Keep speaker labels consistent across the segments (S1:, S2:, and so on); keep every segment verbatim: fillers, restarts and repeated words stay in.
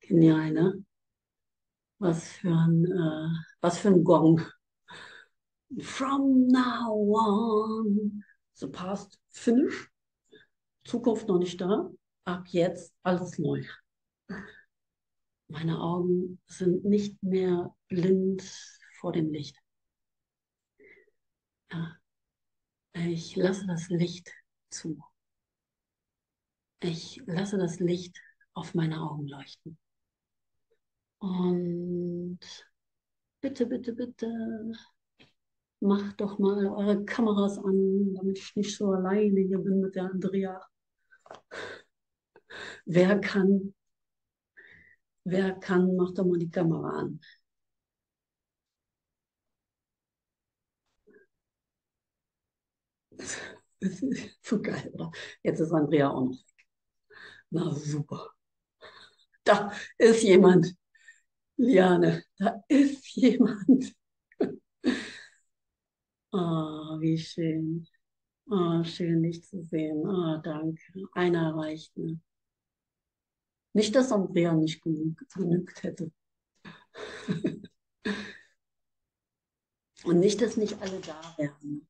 S1: Genial, ne? Was für ein, äh, was für ein Gong. From now on, the past finish, Zukunft noch nicht da, ab jetzt alles neu. Meine Augen sind nicht mehr blind vor dem Licht. Ja, ich lasse das Licht zu. Ich lasse das Licht auf meine Augen leuchten. Und bitte, bitte, bitte, macht doch mal eure Kameras an, damit ich nicht so alleine hier bin mit der Andrea. Wer kann, wer kann, macht doch mal die Kamera an. Das ist so geil, oder? Jetzt ist Andrea auch noch weg. Na super. Da ist jemand, Liane, da ist jemand. Ah, wie schön. Ah, schön, dich zu sehen. Ah, danke. Einer reicht mir. Nicht, dass Andrea nicht genug, genügt hätte. Und nicht, dass nicht alle da wären.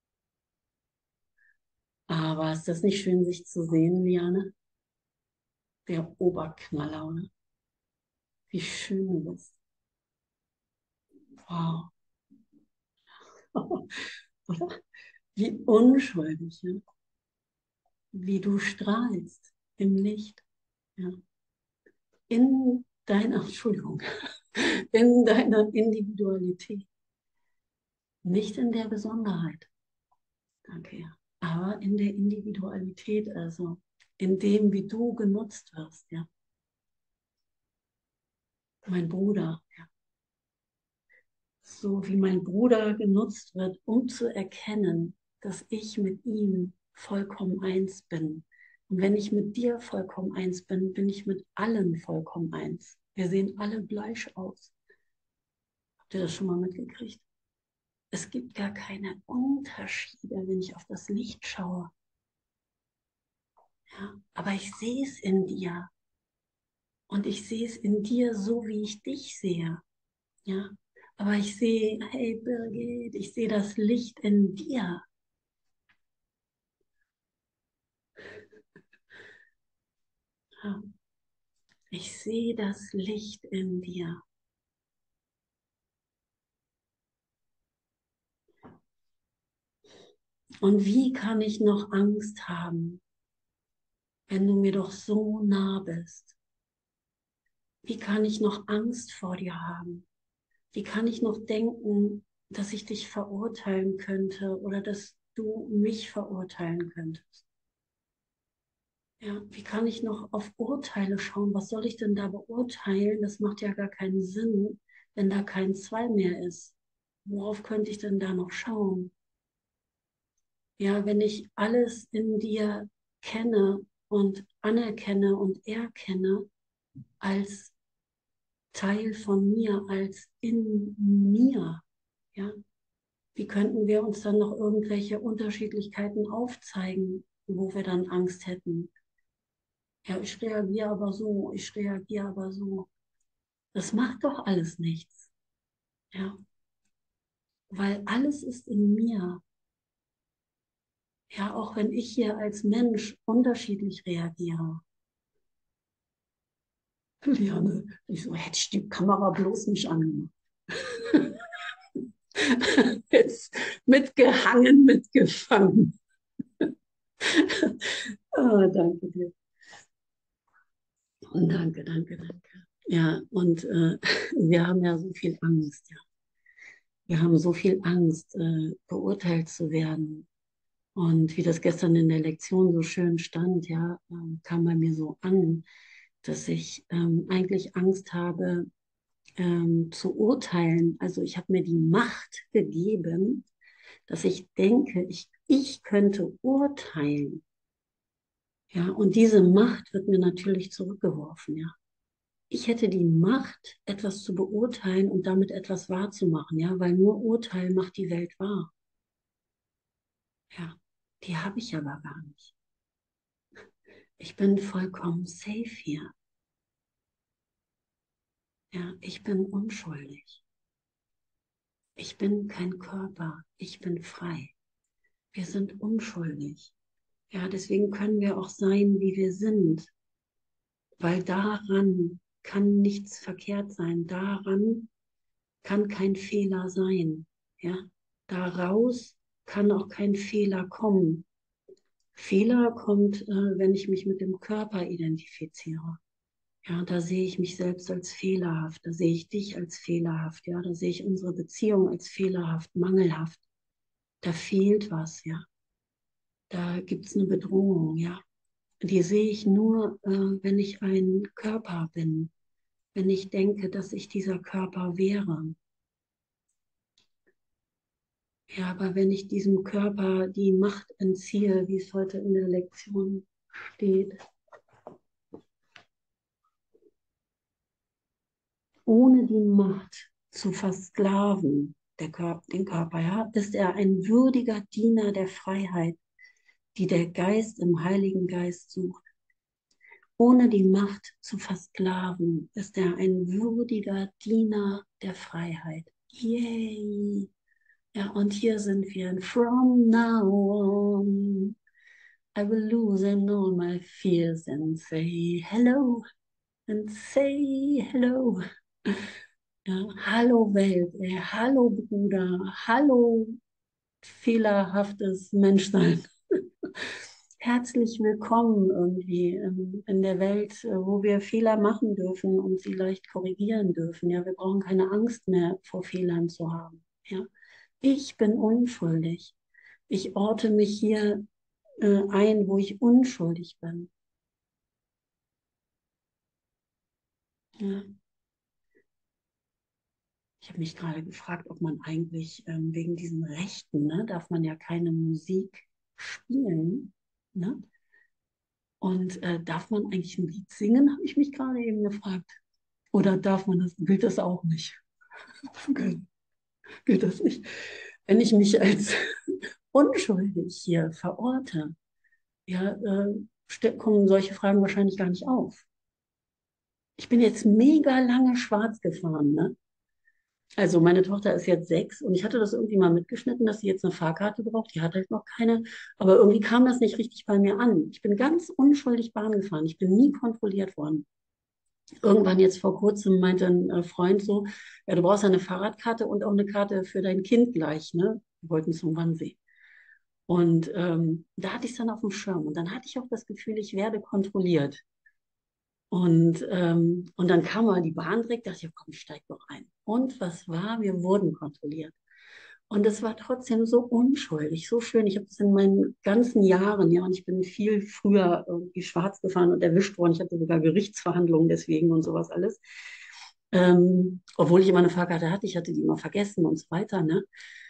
S1: Aber ist das nicht schön, sich zu sehen, Liane? Der Oberknaller, oder? Wie schön du bist. Wow. Oder? Wie unschuldig, ja? Wie du strahlst im Licht. Ja? In deiner, Entschuldigung, in deiner Individualität. Nicht in der Besonderheit. Danke, ja. Aber in der Individualität, also in dem, wie du genutzt wirst, ja. Mein Bruder, ja. So wie mein Bruder genutzt wird, um zu erkennen, dass ich mit ihm vollkommen eins bin. Und wenn ich mit dir vollkommen eins bin, bin ich mit allen vollkommen eins. Wir sehen alle gleich aus. Habt ihr das schon mal mitgekriegt? Es gibt gar keine Unterschiede, wenn ich auf das Licht schaue. Ja, aber ich sehe es in dir. Und ich sehe es in dir so, wie ich dich sehe. Ja, aber ich sehe, hey Birgit, ich sehe das Licht in dir. Ja, ich sehe das Licht in dir. Und wie kann ich noch Angst haben, wenn du mir doch so nah bist? Wie kann ich noch Angst vor dir haben? Wie kann ich noch denken, dass ich dich verurteilen könnte oder dass du mich verurteilen könntest? Ja, wie kann ich noch auf Urteile schauen? Was soll ich denn da beurteilen? Das macht ja gar keinen Sinn, wenn da kein Zwei mehr ist. Worauf könnte ich denn da noch schauen? Ja, wenn ich alles in dir kenne und anerkenne und erkenne als Teil von mir, als in mir, ja, wie könnten wir uns dann noch irgendwelche Unterschiedlichkeiten aufzeigen, wo wir dann Angst hätten? Ja, ich reagiere aber so, ich reagiere aber so. Das macht doch alles nichts. Ja, weil alles ist in mir. Ja, auch wenn ich hier als Mensch unterschiedlich reagiere. Liane, ich so, hätte ich die Kamera bloß nicht angemacht. Jetzt mitgehangen, mitgefangen. Ah, danke dir. Und danke, danke, danke. Ja, und äh, wir haben ja so viel Angst, ja. Wir haben so viel Angst, äh, beurteilt zu werden. Und wie das gestern in der Lektion so schön stand, ja, ähm, kam bei mir so an, dass ich ähm, eigentlich Angst habe, ähm, zu urteilen. Also ich habe mir die Macht gegeben, dass ich denke, ich, ich könnte urteilen. Ja, und diese Macht wird mir natürlich zurückgeworfen, ja. Ich hätte die Macht, etwas zu beurteilen und damit etwas wahrzumachen, ja, weil nur Urteil macht die Welt wahr. Ja, die habe ich aber gar nicht. Ich bin vollkommen safe hier. Ja, ich bin unschuldig. Ich bin kein Körper. Ich bin frei. Wir sind unschuldig. Ja, deswegen können wir auch sein, wie wir sind, weil daran kann nichts verkehrt sein. Daran kann kein Fehler sein. Ja, daraus kann auch kein Fehler kommen. Fehler kommt, äh, wenn ich mich mit dem Körper identifiziere. Ja, da sehe ich mich selbst als fehlerhaft, da sehe ich dich als fehlerhaft, ja, da sehe ich unsere Beziehung als fehlerhaft, mangelhaft. Da fehlt was, ja. Da gibt es eine Bedrohung, ja. Die sehe ich nur, äh, wenn ich ein Körper bin, wenn ich denke, dass ich dieser Körper wäre. Ja, aber wenn ich diesem Körper die Macht entziehe, wie es heute in der Lektion steht, ohne die Macht zu versklaven, der Körper, den Körper, ja, ist er ein würdiger Diener der Freiheit, die der Geist im Heiligen Geist sucht. Ohne die Macht zu versklaven, ist er ein würdiger Diener der Freiheit. Yay! Ja, und hier sind wir. And from now on, I will loosen all my fears and say hello and say hello. Ja, hallo Welt, ey, hallo Bruder, hallo fehlerhaftes Menschsein. Herzlich willkommen irgendwie in, in der Welt, äh, wo wir Fehler machen dürfen und sie leicht korrigieren dürfen. Ja, wir brauchen keine Angst mehr vor Fehlern zu haben. Ja, ich bin unschuldig. Ich orte mich hier äh, ein, wo ich unschuldig bin. Ja. Ich habe mich gerade gefragt, ob man eigentlich ähm, wegen diesen Rechten, ne, darf man ja keine Musik spielen. Ne? Und äh, darf man eigentlich ein Lied singen, habe ich mich gerade eben gefragt. Oder darf man das, gilt das auch nicht? Gilt, gilt das nicht? Wenn ich mich als unschuldig hier verorte, ja, äh, kommen solche Fragen wahrscheinlich gar nicht auf. Ich bin jetzt mega lange schwarz gefahren, ne? Also meine Tochter ist jetzt sechs und ich hatte das irgendwie mal mitgeschnitten, dass sie jetzt eine Fahrkarte braucht. Die hat halt noch keine, aber irgendwie kam das nicht richtig bei mir an. Ich bin ganz unschuldig Bahn gefahren. Ich bin nie kontrolliert worden. Irgendwann jetzt vor kurzem meinte ein äh, Freund so, ja, du brauchst ja eine Fahrradkarte und auch eine Karte für dein Kind gleich, ne? Wir wollten zum Wannsee. Und ähm, da hatte ich es dann auf dem Schirm und dann hatte ich auch das Gefühl, ich werde kontrolliert. Und, ähm, und dann kam mal die Bahn direkt, dachte ich, ja, komm, ich steig doch ein. Und was war? Wir wurden kontrolliert. Und es war trotzdem so unschuldig, so schön. Ich habe das in meinen ganzen Jahren, ja, und ich bin viel früher irgendwie schwarz gefahren und erwischt worden. Ich hatte sogar Gerichtsverhandlungen deswegen und sowas alles. Ähm, obwohl ich immer eine Fahrkarte hatte, ich hatte die immer vergessen und so weiter, ne?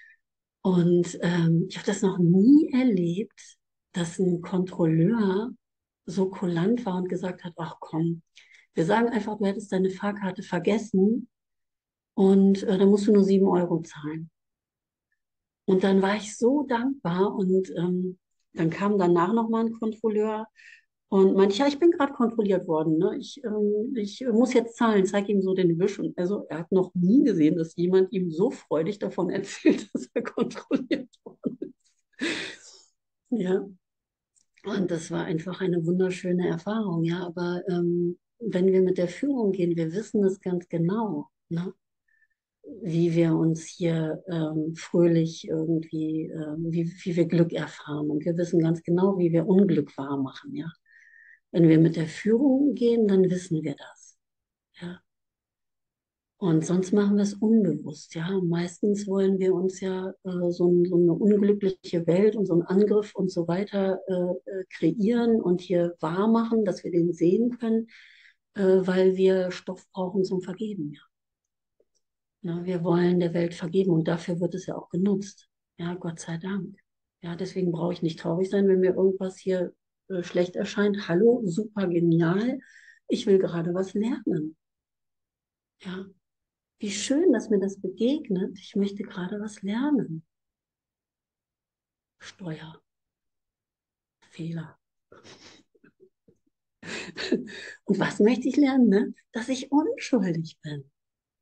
S1: Und ähm, ich habe das noch nie erlebt, dass ein Kontrolleur so kulant war und gesagt hat, ach komm, wir sagen einfach, du hättest deine Fahrkarte vergessen und äh, dann musst du nur sieben Euro zahlen. Und dann war ich so dankbar und ähm, dann kam danach nochmal ein Kontrolleur und meinte, ja, ich bin gerade kontrolliert worden. Ne? Ich, ähm, ich muss jetzt zahlen, zeig ihm so den Wisch. Und also er hat noch nie gesehen, dass jemand ihm so freudig davon erzählt, dass er kontrolliert worden ist. Ja, und das war einfach eine wunderschöne Erfahrung. Ja, aber ähm, wenn wir mit der Führung gehen, wir wissen es ganz genau. Ne? Wie wir uns hier ähm, fröhlich irgendwie, ähm, wie, wie wir Glück erfahren. Und wir wissen ganz genau, wie wir Unglück wahr machen, ja. Wenn wir mit der Führung gehen, dann wissen wir das, ja. Und sonst machen wir es unbewusst, ja. Und meistens wollen wir uns ja äh, so, ein, so eine unglückliche Welt und so einen Angriff und so weiter äh, äh, kreieren und hier wahr machen, dass wir den sehen können, äh, weil wir Stoff brauchen zum Vergeben, ja. Na, wir wollen der Welt vergeben und dafür wird es ja auch genutzt. Ja, Gott sei Dank. Ja, deswegen brauche ich nicht traurig sein, wenn mir irgendwas hier äh, schlecht erscheint. Hallo, super genial. Ich will gerade was lernen. Ja, wie schön, dass mir das begegnet. Ich möchte gerade was lernen. Steuer, Fehler. Und was möchte ich lernen? Ne? Dass ich unschuldig bin.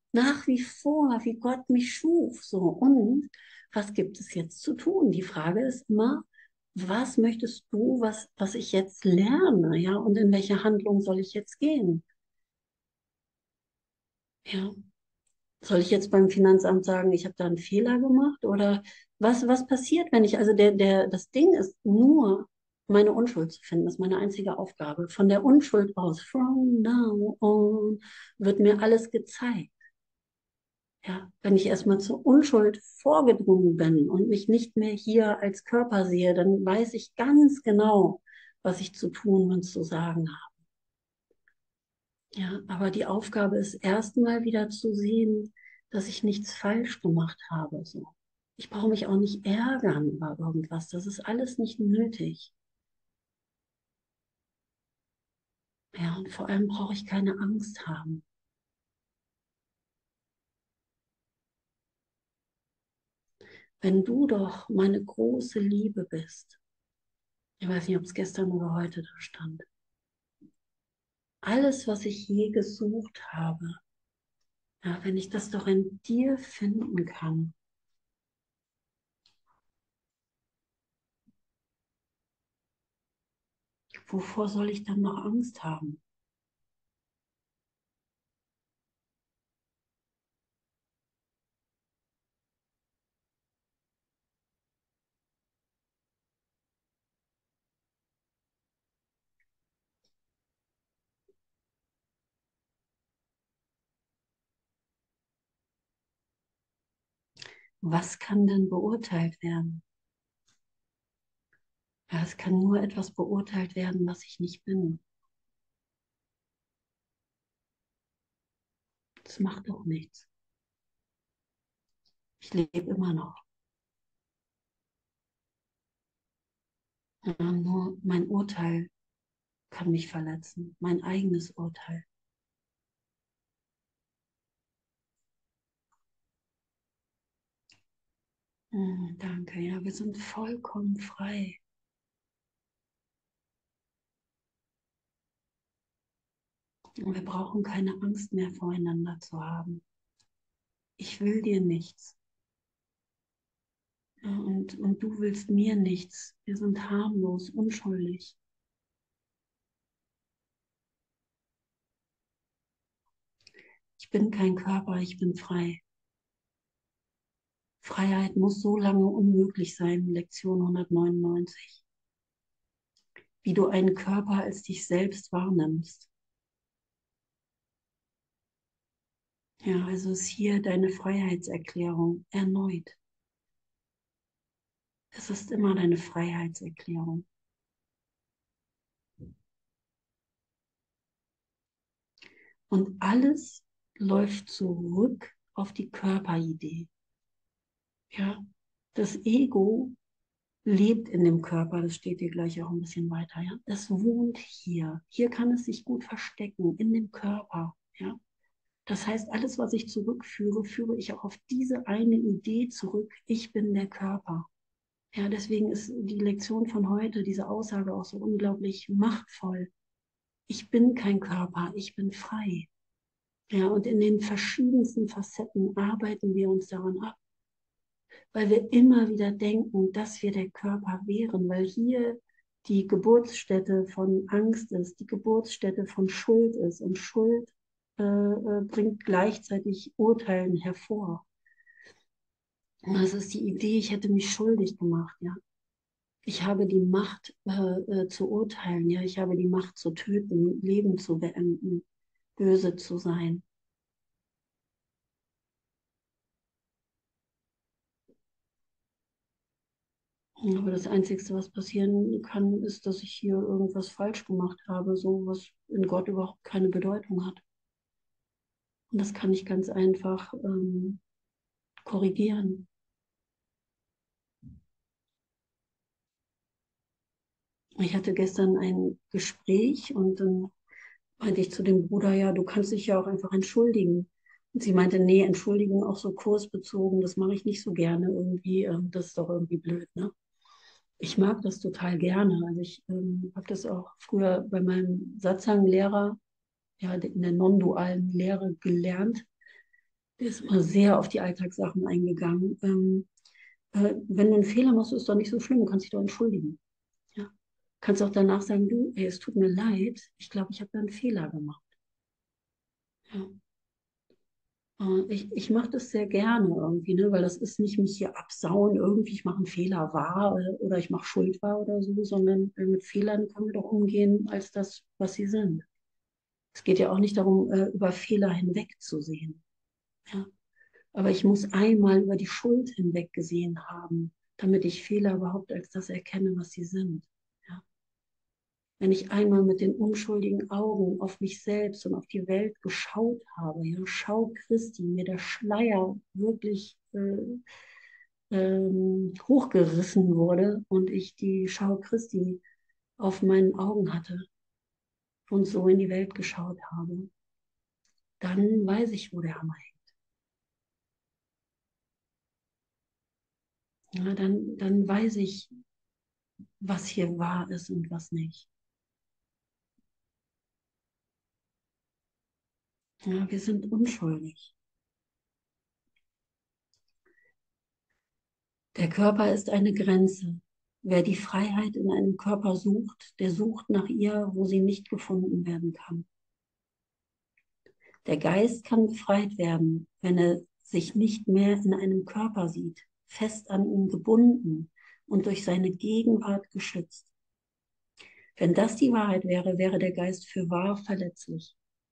S1: nach wie vor, wie Gott mich schuf. So, und was gibt es jetzt zu tun? Die Frage ist immer, was möchtest du, was, was ich jetzt lerne, ja, und in welche Handlung soll ich jetzt gehen? Ja, soll ich jetzt beim Finanzamt sagen, ich habe da einen Fehler gemacht? Oder was, was passiert, wenn ich, also der, der, das Ding ist nur, meine Unschuld zu finden, das ist meine einzige Aufgabe. Von der Unschuld aus, from now on, wird mir alles gezeigt. Ja, wenn ich erstmal zur Unschuld vorgedrungen bin und mich nicht mehr hier als Körper sehe, dann weiß ich ganz genau, was ich zu tun und zu sagen habe. Ja, aber die Aufgabe ist erstmal wieder zu sehen, dass ich nichts falsch gemacht habe. So. Ich brauche mich auch nicht ärgern über irgendwas. Das ist alles nicht nötig. Ja, und vor allem brauche ich keine Angst haben. Wenn du doch meine große Liebe bist, ich weiß nicht, ob es gestern oder heute da stand, alles, was ich je gesucht habe, ja, wenn ich das doch in dir finden kann, wovor soll ich dann noch Angst haben? Was kann denn beurteilt werden? Ja, es kann nur etwas beurteilt werden, was ich nicht bin. Das macht doch nichts. Ich lebe immer noch. Ja, nur mein Urteil kann mich verletzen, mein eigenes Urteil. Hm, danke, ja, wir sind vollkommen frei. Und wir brauchen keine Angst mehr voreinander zu haben. Ich will dir nichts. Ja, und, und du willst mir nichts. Wir sind harmlos, unschuldig. Ich bin kein Körper, ich bin frei. Freiheit muss so lange unmöglich sein, Lektion hundertneunundneunzig, wie du einen Körper als dich selbst wahrnimmst. Ja, also ist hier deine Freiheitserklärung erneut. Es ist immer deine Freiheitserklärung. Und alles läuft zurück auf die Körperidee. Ja, das Ego lebt in dem Körper, das steht dir gleich auch ein bisschen weiter. Ja, es wohnt hier. Hier kann es sich gut verstecken, in dem Körper. Ja, das heißt, alles, was ich zurückführe, führe ich auch auf diese eine Idee zurück. Ich bin der Körper. Ja, deswegen ist die Lektion von heute, diese Aussage auch so unglaublich machtvoll. Ich bin kein Körper, ich bin frei. Ja, und in den verschiedensten Facetten arbeiten wir uns daran ab, weil wir immer wieder denken, dass wir der Körper wären, weil hier die Geburtsstätte von Angst ist, die Geburtsstätte von Schuld ist. Und Schuld äh, äh, bringt gleichzeitig Urteilen hervor. Und das ist die Idee, ich hätte mich schuldig gemacht, ja. Ich habe die Macht äh, äh, zu urteilen, ja. Ich habe die Macht zu töten, Leben zu beenden, böse zu sein. Aber das Einzige, was passieren kann, ist, dass ich hier irgendwas falsch gemacht habe, so was in Gott überhaupt keine Bedeutung hat. Und das kann ich ganz einfach ähm, korrigieren. Ich hatte gestern ein Gespräch und dann meinte ich zu dem Bruder, ja, du kannst dich ja auch einfach entschuldigen. Und sie meinte, nee, Entschuldigung auch so kursbezogen, das mache ich nicht so gerne irgendwie. Ähm, das ist doch irgendwie blöd, ne? Ich mag das total gerne. Also ich ähm, habe das auch früher bei meinem Satzangenlehrer, ja, in der non-dualen Lehre gelernt. Der ist immer sehr auf die Alltagssachen eingegangen. Ähm, äh, wenn du einen Fehler machst, ist doch nicht so schlimm, du kannst dich doch entschuldigen. Ja? Kannst auch danach sagen, du, ey, es tut mir leid, ich glaube, ich habe da einen Fehler gemacht. Ja. Äh, Ich, ich mache das sehr gerne irgendwie, ne? Weil das ist nicht mich hier absauen, irgendwie, ich mache einen Fehler wahr oder, oder ich mache Schuld wahr oder so, sondern äh, mit Fehlern können wir doch umgehen als das, was sie sind. Es geht ja auch nicht darum, äh, über Fehler hinwegzusehen. Ja? Aber ich muss einmal über die Schuld hinweg gesehen haben, damit ich Fehler überhaupt als das erkenne, was sie sind. Ja? Wenn ich einmal mit den unschuldigen Augen auf mich selbst und auf die Welt geschaut habe, ja, Schau Christi, mir der Schleier wirklich äh, ähm, hochgerissen wurde und ich die Schau Christi auf meinen Augen hatte und so in die Welt geschaut habe, dann weiß ich, wo der Hammer hängt. Ja, dann, dann weiß ich, was hier wahr ist und was nicht. Ja, wir sind unschuldig. Der Körper ist eine Grenze. Wer die Freiheit in einem Körper sucht, der sucht nach ihr, wo sie nicht gefunden werden kann. Der Geist kann befreit werden, wenn er sich nicht mehr in einem Körper sieht, fest an ihn gebunden und durch seine Gegenwart geschützt. Wenn das die Wahrheit wäre, wäre der Geist für wahr verletzlich.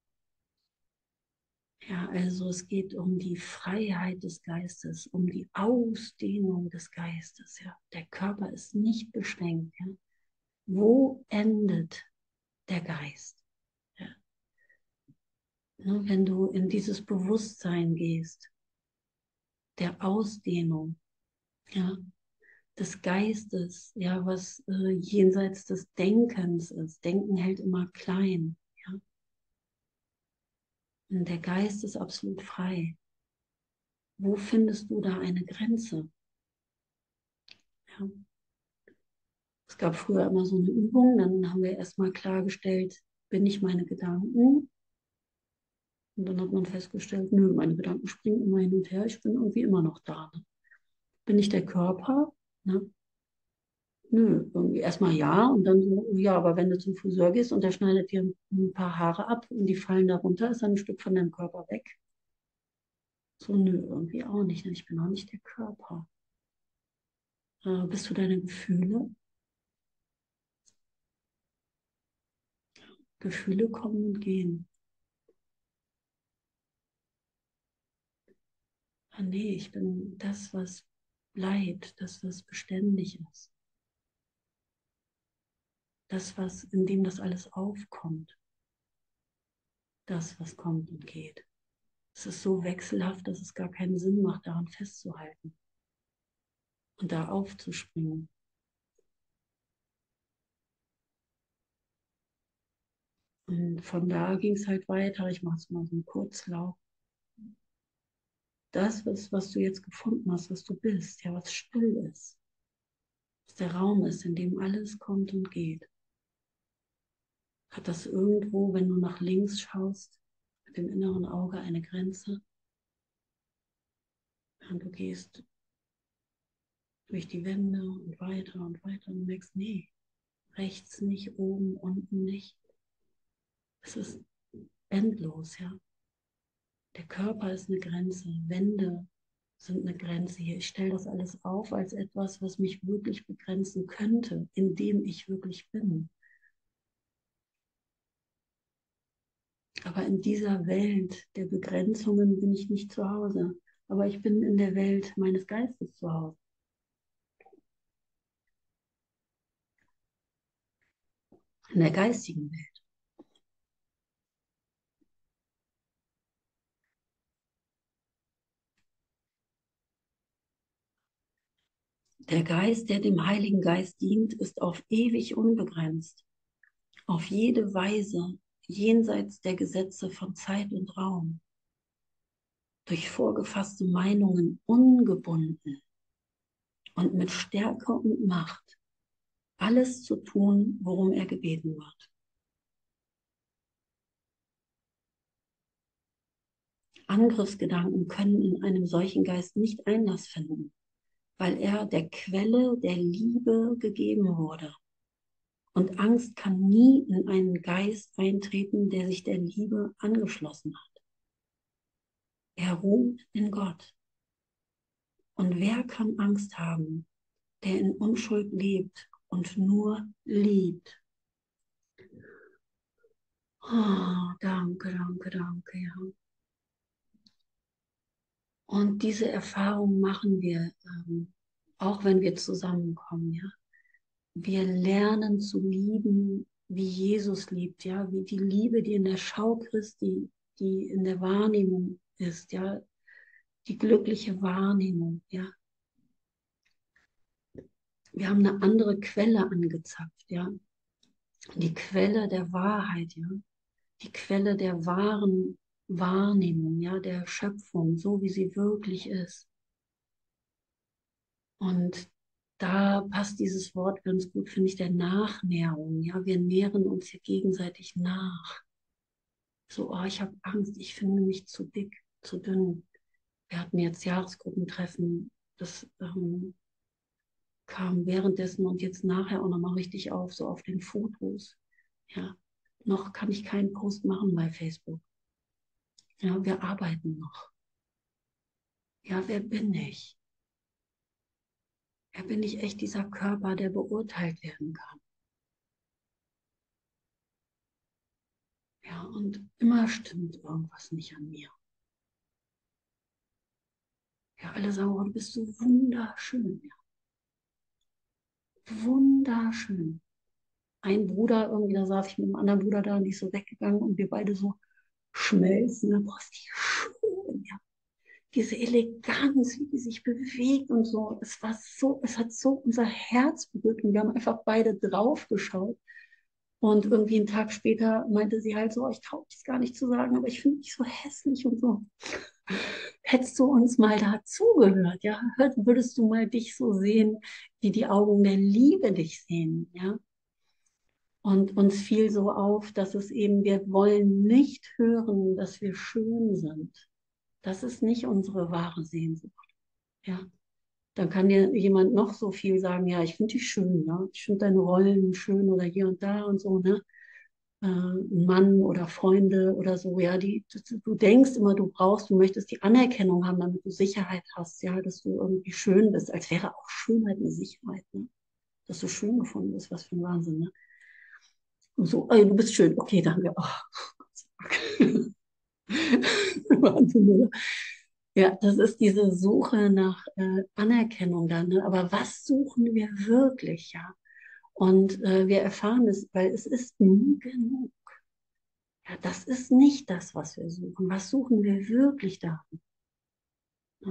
S1: Ja, also es geht um die Freiheit des Geistes, um die Ausdehnung des Geistes. Ja. Der Körper ist nicht beschränkt. Ja. Wo endet der Geist? Ja. Ne, wenn du in dieses Bewusstsein gehst, der Ausdehnung, ja, des Geistes, ja, was äh, jenseits des Denkens ist. Denken hält immer klein. Ja. Und der Geist ist absolut frei. Wo findest du da eine Grenze? Ja. Es gab früher immer so eine Übung, dann haben wir erstmal klargestellt, bin ich meine Gedanken? Und dann hat man festgestellt, nö, meine Gedanken springen immer hin und her, ich bin irgendwie immer noch da. Ne? Bin ich der Körper? Ne? Nö, irgendwie erstmal ja und dann so, ja, aber wenn du zum Friseur gehst und der schneidet dir ein paar Haare ab und die fallen da runter, ist dann ein Stück von deinem Körper weg. So, nö, irgendwie auch nicht. Ne? Ich bin auch nicht der Körper. Äh, bist du deine Gefühle? Gefühle kommen und gehen. Ah, nee, ich bin das, was bleibt, das, was beständig ist. Das, was, in dem das alles aufkommt. Das, was kommt und geht. Es ist so wechselhaft, dass es gar keinen Sinn macht, daran festzuhalten und da aufzuspringen. Und von da ging es halt weiter. Ich mache es mal so einen Kurzlauf. Das, was, was du jetzt gefunden hast, was du bist, ja, was still ist, was der Raum ist, in dem alles kommt und geht, hat das irgendwo, wenn du nach links schaust, mit dem inneren Auge eine Grenze? Und du gehst durch die Wände und weiter und weiter und merkst, nee, rechts nicht, oben, unten nicht. Es ist endlos, ja. Der Körper ist eine Grenze, Wände sind eine Grenze hier. Ich stelle das alles auf als etwas, was mich wirklich begrenzen könnte, in dem ich wirklich bin. Aber in dieser Welt der Begrenzungen bin ich nicht zu Hause. Aber ich bin in der Welt meines Geistes zu Hause, in der geistigen Welt. Der Geist, der dem Heiligen Geist dient, ist auf ewig unbegrenzt, auf jede Weise, jenseits der Gesetze von Zeit und Raum, durch vorgefasste Meinungen ungebunden und mit Stärke und Macht alles zu tun, worum er gebeten wird. Angriffsgedanken können in einem solchen Geist nicht Einlass finden, weil er der Quelle der Liebe gegeben wurde. Und Angst kann nie in einen Geist eintreten, der sich der Liebe angeschlossen hat. Er ruht in Gott. Und wer kann Angst haben, der in Unschuld lebt und nur liebt? Oh, danke, danke, danke, ja. Und diese Erfahrung machen wir, ähm, auch wenn wir zusammenkommen, ja. Wir lernen zu lieben, wie Jesus liebt, ja, wie die Liebe, die in der Schau Christi, die in der Wahrnehmung ist, ja, die glückliche Wahrnehmung, ja. Wir haben eine andere Quelle angezapft, ja. Die Quelle der Wahrheit, ja. Die Quelle der wahren Wahrnehmung, ja, der Schöpfung, so wie sie wirklich ist. Und da passt dieses Wort ganz gut, finde ich, der Nachnährung. Ja, wir nähren uns hier gegenseitig nach. So, oh, ich habe Angst, ich finde mich zu dick, zu dünn. Wir hatten jetzt Jahresgruppentreffen, das ähm, kam währenddessen und jetzt nachher auch nochmal richtig auf, so auf den Fotos. Ja, noch kann ich keinen Post machen bei Facebook. Ja, wir arbeiten noch. Ja, wer bin ich? Wer bin ich echt dieser Körper, der beurteilt werden kann? Ja, und immer stimmt irgendwas nicht an mir. Ja, alle sagen, oh, du bist so wunderschön. Ja, wunderschön. Ein Bruder, irgendwie, da saß ich mit einem anderen Bruder da und die ist so weggegangen und wir beide so schmelzen. Da brauchst du die schön, ja. Diese Eleganz, wie die sich bewegt und so. Es war so, es hat so unser Herz berührt und wir haben einfach beide drauf geschaut. Und irgendwie einen Tag später meinte sie halt so, ich traue mich gar nicht zu sagen, aber ich finde dich so hässlich und so. Hättest du uns mal dazugehört, ja, würdest du mal dich so sehen, wie die Augen der Liebe dich sehen, ja. Und uns fiel so auf, dass es eben, wir wollen nicht hören, dass wir schön sind. Das ist nicht unsere wahre Sehnsucht, ja. Dann kann dir jemand noch so viel sagen, ja, ich finde dich schön, ja, ich finde deine Rollen schön oder hier und da und so, ne. Äh, ein Mann oder Freunde oder so, ja, die, du denkst immer, du brauchst, du möchtest die Anerkennung haben, damit du Sicherheit hast, ja, dass du irgendwie schön bist, als wäre auch Schönheit eine Sicherheit, ne? Dass du schön gefunden bist, was für ein Wahnsinn, ne? Und so, ey, du bist schön, okay, danke. Oh, Gott sei Dank. Wahnsinn, oder? Ja, das ist diese Suche nach äh, Anerkennung dann, ne? Aber was suchen wir wirklich, ja? Und äh, wir erfahren es, weil es ist nie genug. Ja, das ist nicht das, was wir suchen. Was suchen wir wirklich da? Ja,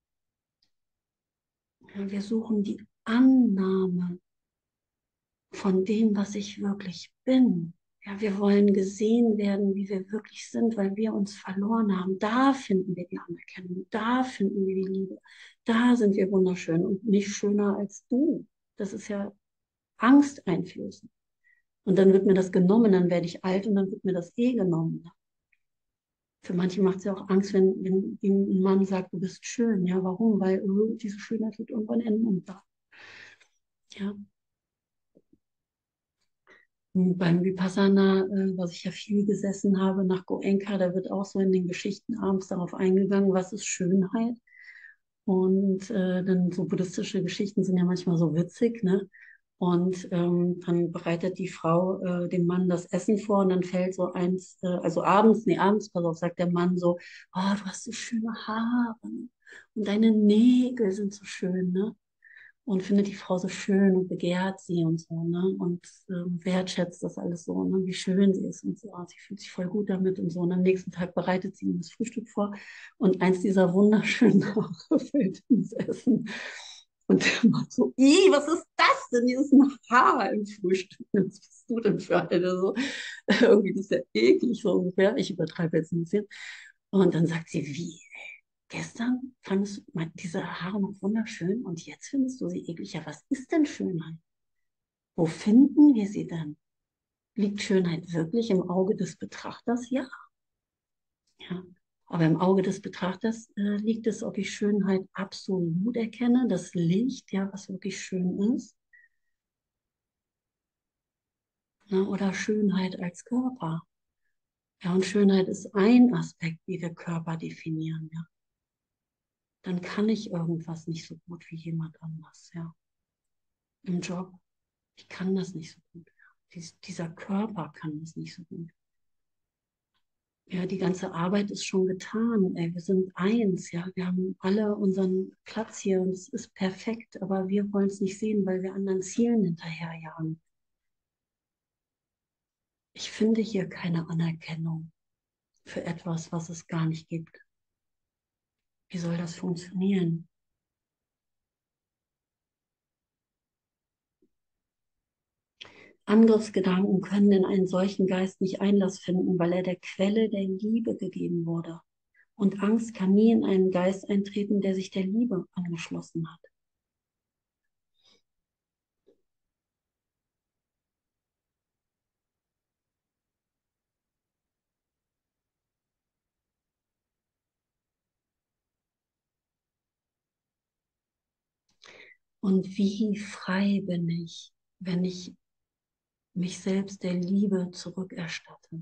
S1: ja, wir suchen die Annahme von dem, was ich wirklich bin. Ja, wir wollen gesehen werden, wie wir wirklich sind, weil wir uns verloren haben. Da finden wir die Anerkennung, da finden wir die Liebe. Da sind wir wunderschön und nicht schöner als du. Das ist ja Angst einflößen. Und dann wird mir das genommen, dann werde ich alt und dann wird mir das eh genommen. Für manche macht es ja auch Angst, wenn, wenn ihm ein Mann sagt, du bist schön. Ja, warum? Weil äh, diese Schönheit wird irgendwann enden und da. Ja. Und beim Vipassana, äh, was ich ja viel gesessen habe, nach Goenka, da wird auch so in den Geschichten abends darauf eingegangen, was ist Schönheit. Und äh, dann so buddhistische Geschichten sind ja manchmal so witzig, ne? Und ähm, dann bereitet die Frau äh, dem Mann das Essen vor und dann fällt so eins, äh, also abends, nee, abends, pass auf, sagt der Mann so, oh, du hast so schöne Haare und deine Nägel sind so schön, ne? Und findet die Frau so schön und begehrt sie und so, ne? Und ähm, wertschätzt das alles so, ne? Wie schön sie ist und so. Sie fühlt sich voll gut damit und so. Und am nächsten Tag bereitet sie ihm das Frühstück vor und eins dieser wunderschönen Haare fällt ins Essen. Und der macht so, ih, was ist das denn? Hier ist ein Haar im Frühstück. Was bist du denn für eine? So, irgendwie, das ist ja eklig so ungefähr. Ich übertreibe jetzt ein bisschen. Und dann sagt sie, wie? Gestern fandest du mal diese Haare noch wunderschön und jetzt findest du sie eklig. Ja, was ist denn Schönheit? Wo finden wir sie denn? Liegt Schönheit wirklich im Auge des Betrachters? Ja. Ja. Aber im Auge des Betrachters äh, liegt es, ob ich Schönheit absolut erkenne, das Licht, ja, was wirklich schön ist, ne, oder Schönheit als Körper. Ja, und Schönheit ist ein Aspekt, wie wir Körper definieren, ja. Dann kann ich irgendwas nicht so gut wie jemand anders, ja. Im Job, ich kann das nicht so gut. Ja. Dies, dieser Körper kann das nicht so gut. Ja, die ganze Arbeit ist schon getan. Ey, wir sind eins, ja. Wir haben alle unseren Platz hier und es ist perfekt, aber wir wollen es nicht sehen, weil wir anderen Zielen hinterherjagen. Ich finde hier keine Anerkennung für etwas, was es gar nicht gibt. Wie soll das funktionieren? Angriffsgedanken können in einen solchen Geist nicht Einlass finden, weil er der Quelle der Liebe gegeben wurde. Und Angst kann nie in einen Geist eintreten, der sich der Liebe angeschlossen hat. Und wie frei bin ich, wenn ich mich selbst der Liebe zurückerstatte?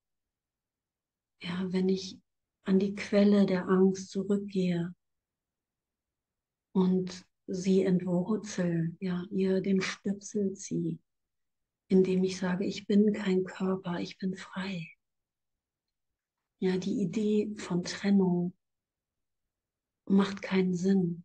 S1: Ja, wenn ich an die Quelle der Angst zurückgehe und sie entwurzel, ja, ihr den Stöpsel ziehe, indem ich sage, ich bin kein Körper, ich bin frei. Ja, die Idee von Trennung macht keinen Sinn.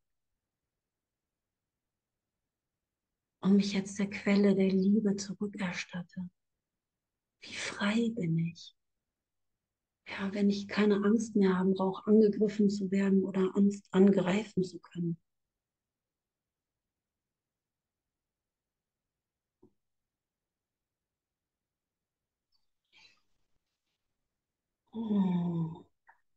S1: Und mich jetzt der Quelle der Liebe zurückerstatte. Wie frei bin ich? Ja, wenn ich keine Angst mehr haben brauche, angegriffen zu werden oder Angst angreifen zu können. Oh.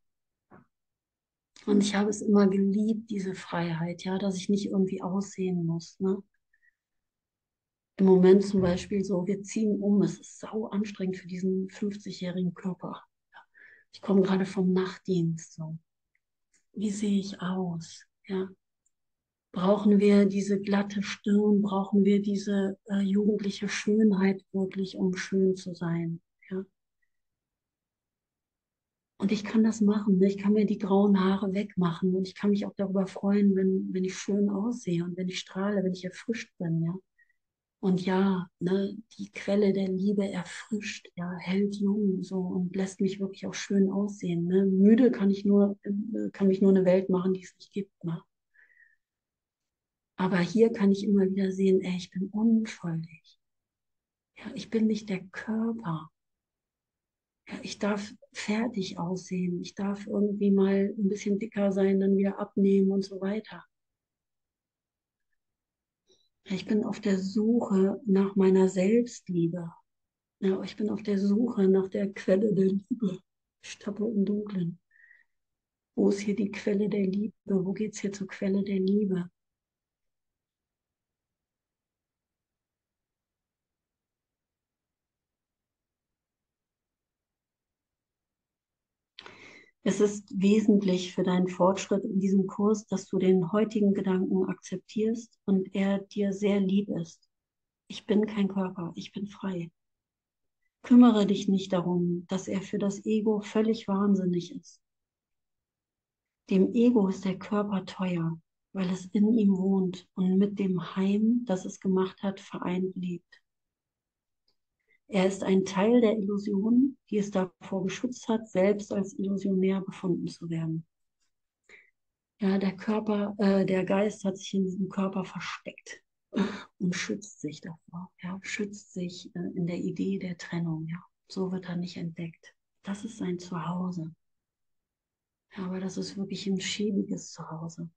S1: Und ich habe es immer geliebt, diese Freiheit, ja, dass ich nicht irgendwie aussehen muss. Ne? Im Moment zum Beispiel so, wir ziehen um, es ist sau anstrengend für diesen fünfzigjährigen Körper. Ich komme gerade vom Nachtdienst. So. Wie sehe ich aus? Ja, brauchen wir diese glatte Stirn? Brauchen wir diese äh, jugendliche Schönheit wirklich, um schön zu sein? Ja? Und ich kann das machen. Ne? Ich kann mir die grauen Haare wegmachen und ich kann mich auch darüber freuen, wenn, wenn ich schön aussehe und wenn ich strahle, wenn ich erfrischt bin. Ja? Und ja, ne, die Quelle der Liebe erfrischt, ja, hält jung so und lässt mich wirklich auch schön aussehen. Ne? Müde kann ich nur, äh, kann mich nur eine Welt machen, die es nicht gibt. Ne? Aber hier kann ich immer wieder sehen, ey, ich bin unschuldig. Ja, ich bin nicht der Körper. Ja, ich darf fertig aussehen. Ich darf irgendwie mal ein bisschen dicker sein, dann wieder abnehmen und so weiter. Ja, ich bin auf der Suche nach meiner Selbstliebe. Ja, ich bin auf der Suche nach der Quelle der Liebe. Ich tappe im Dunkeln. Wo ist hier die Quelle der Liebe? Wo geht es hier zur Quelle der Liebe? Es ist wesentlich für deinen Fortschritt in diesem Kurs, dass du den heutigen Gedanken akzeptierst und er dir sehr lieb ist. Ich bin kein Körper, ich bin frei. Kümmere dich nicht darum, dass er für das Ego völlig wahnsinnig ist. Dem Ego ist der Körper teuer, weil es in ihm wohnt und mit dem Heim, das es gemacht hat, vereint lebt. Er ist ein Teil der Illusion, die es davor geschützt hat, selbst als illusionär befunden zu werden. Ja, der Körper, äh, der Geist hat sich in diesem Körper versteckt und schützt sich davor. Ja, schützt sich äh, in der Idee der Trennung. Ja, so wird er nicht entdeckt. Das ist sein Zuhause. Ja, aber das ist wirklich ein schäbiges Zuhause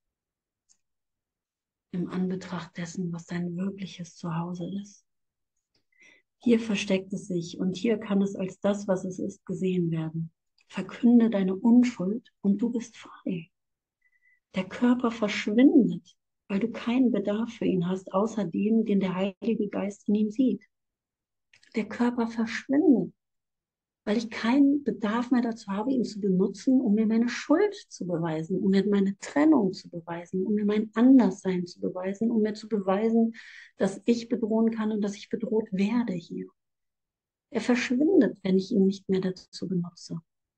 S1: im Anbetracht dessen, was sein wirkliches Zuhause ist. Hier versteckt es sich und hier kann es als das, was es ist, gesehen werden. Verkünde deine Unschuld und du bist frei. Der Körper verschwindet, weil du keinen Bedarf für ihn hast, außer dem, den der Heilige Geist in ihm sieht. Der Körper verschwindet. weil ich keinen Bedarf mehr dazu habe, ihn zu benutzen, um mir meine Schuld zu beweisen, um mir meine Trennung zu beweisen, um mir mein Anderssein zu beweisen, um mir zu beweisen, dass ich bedrohen kann und dass ich bedroht werde hier. Er verschwindet, wenn ich ihn nicht mehr dazu benutze.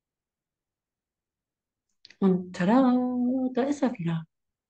S1: Und tada, da ist er wieder.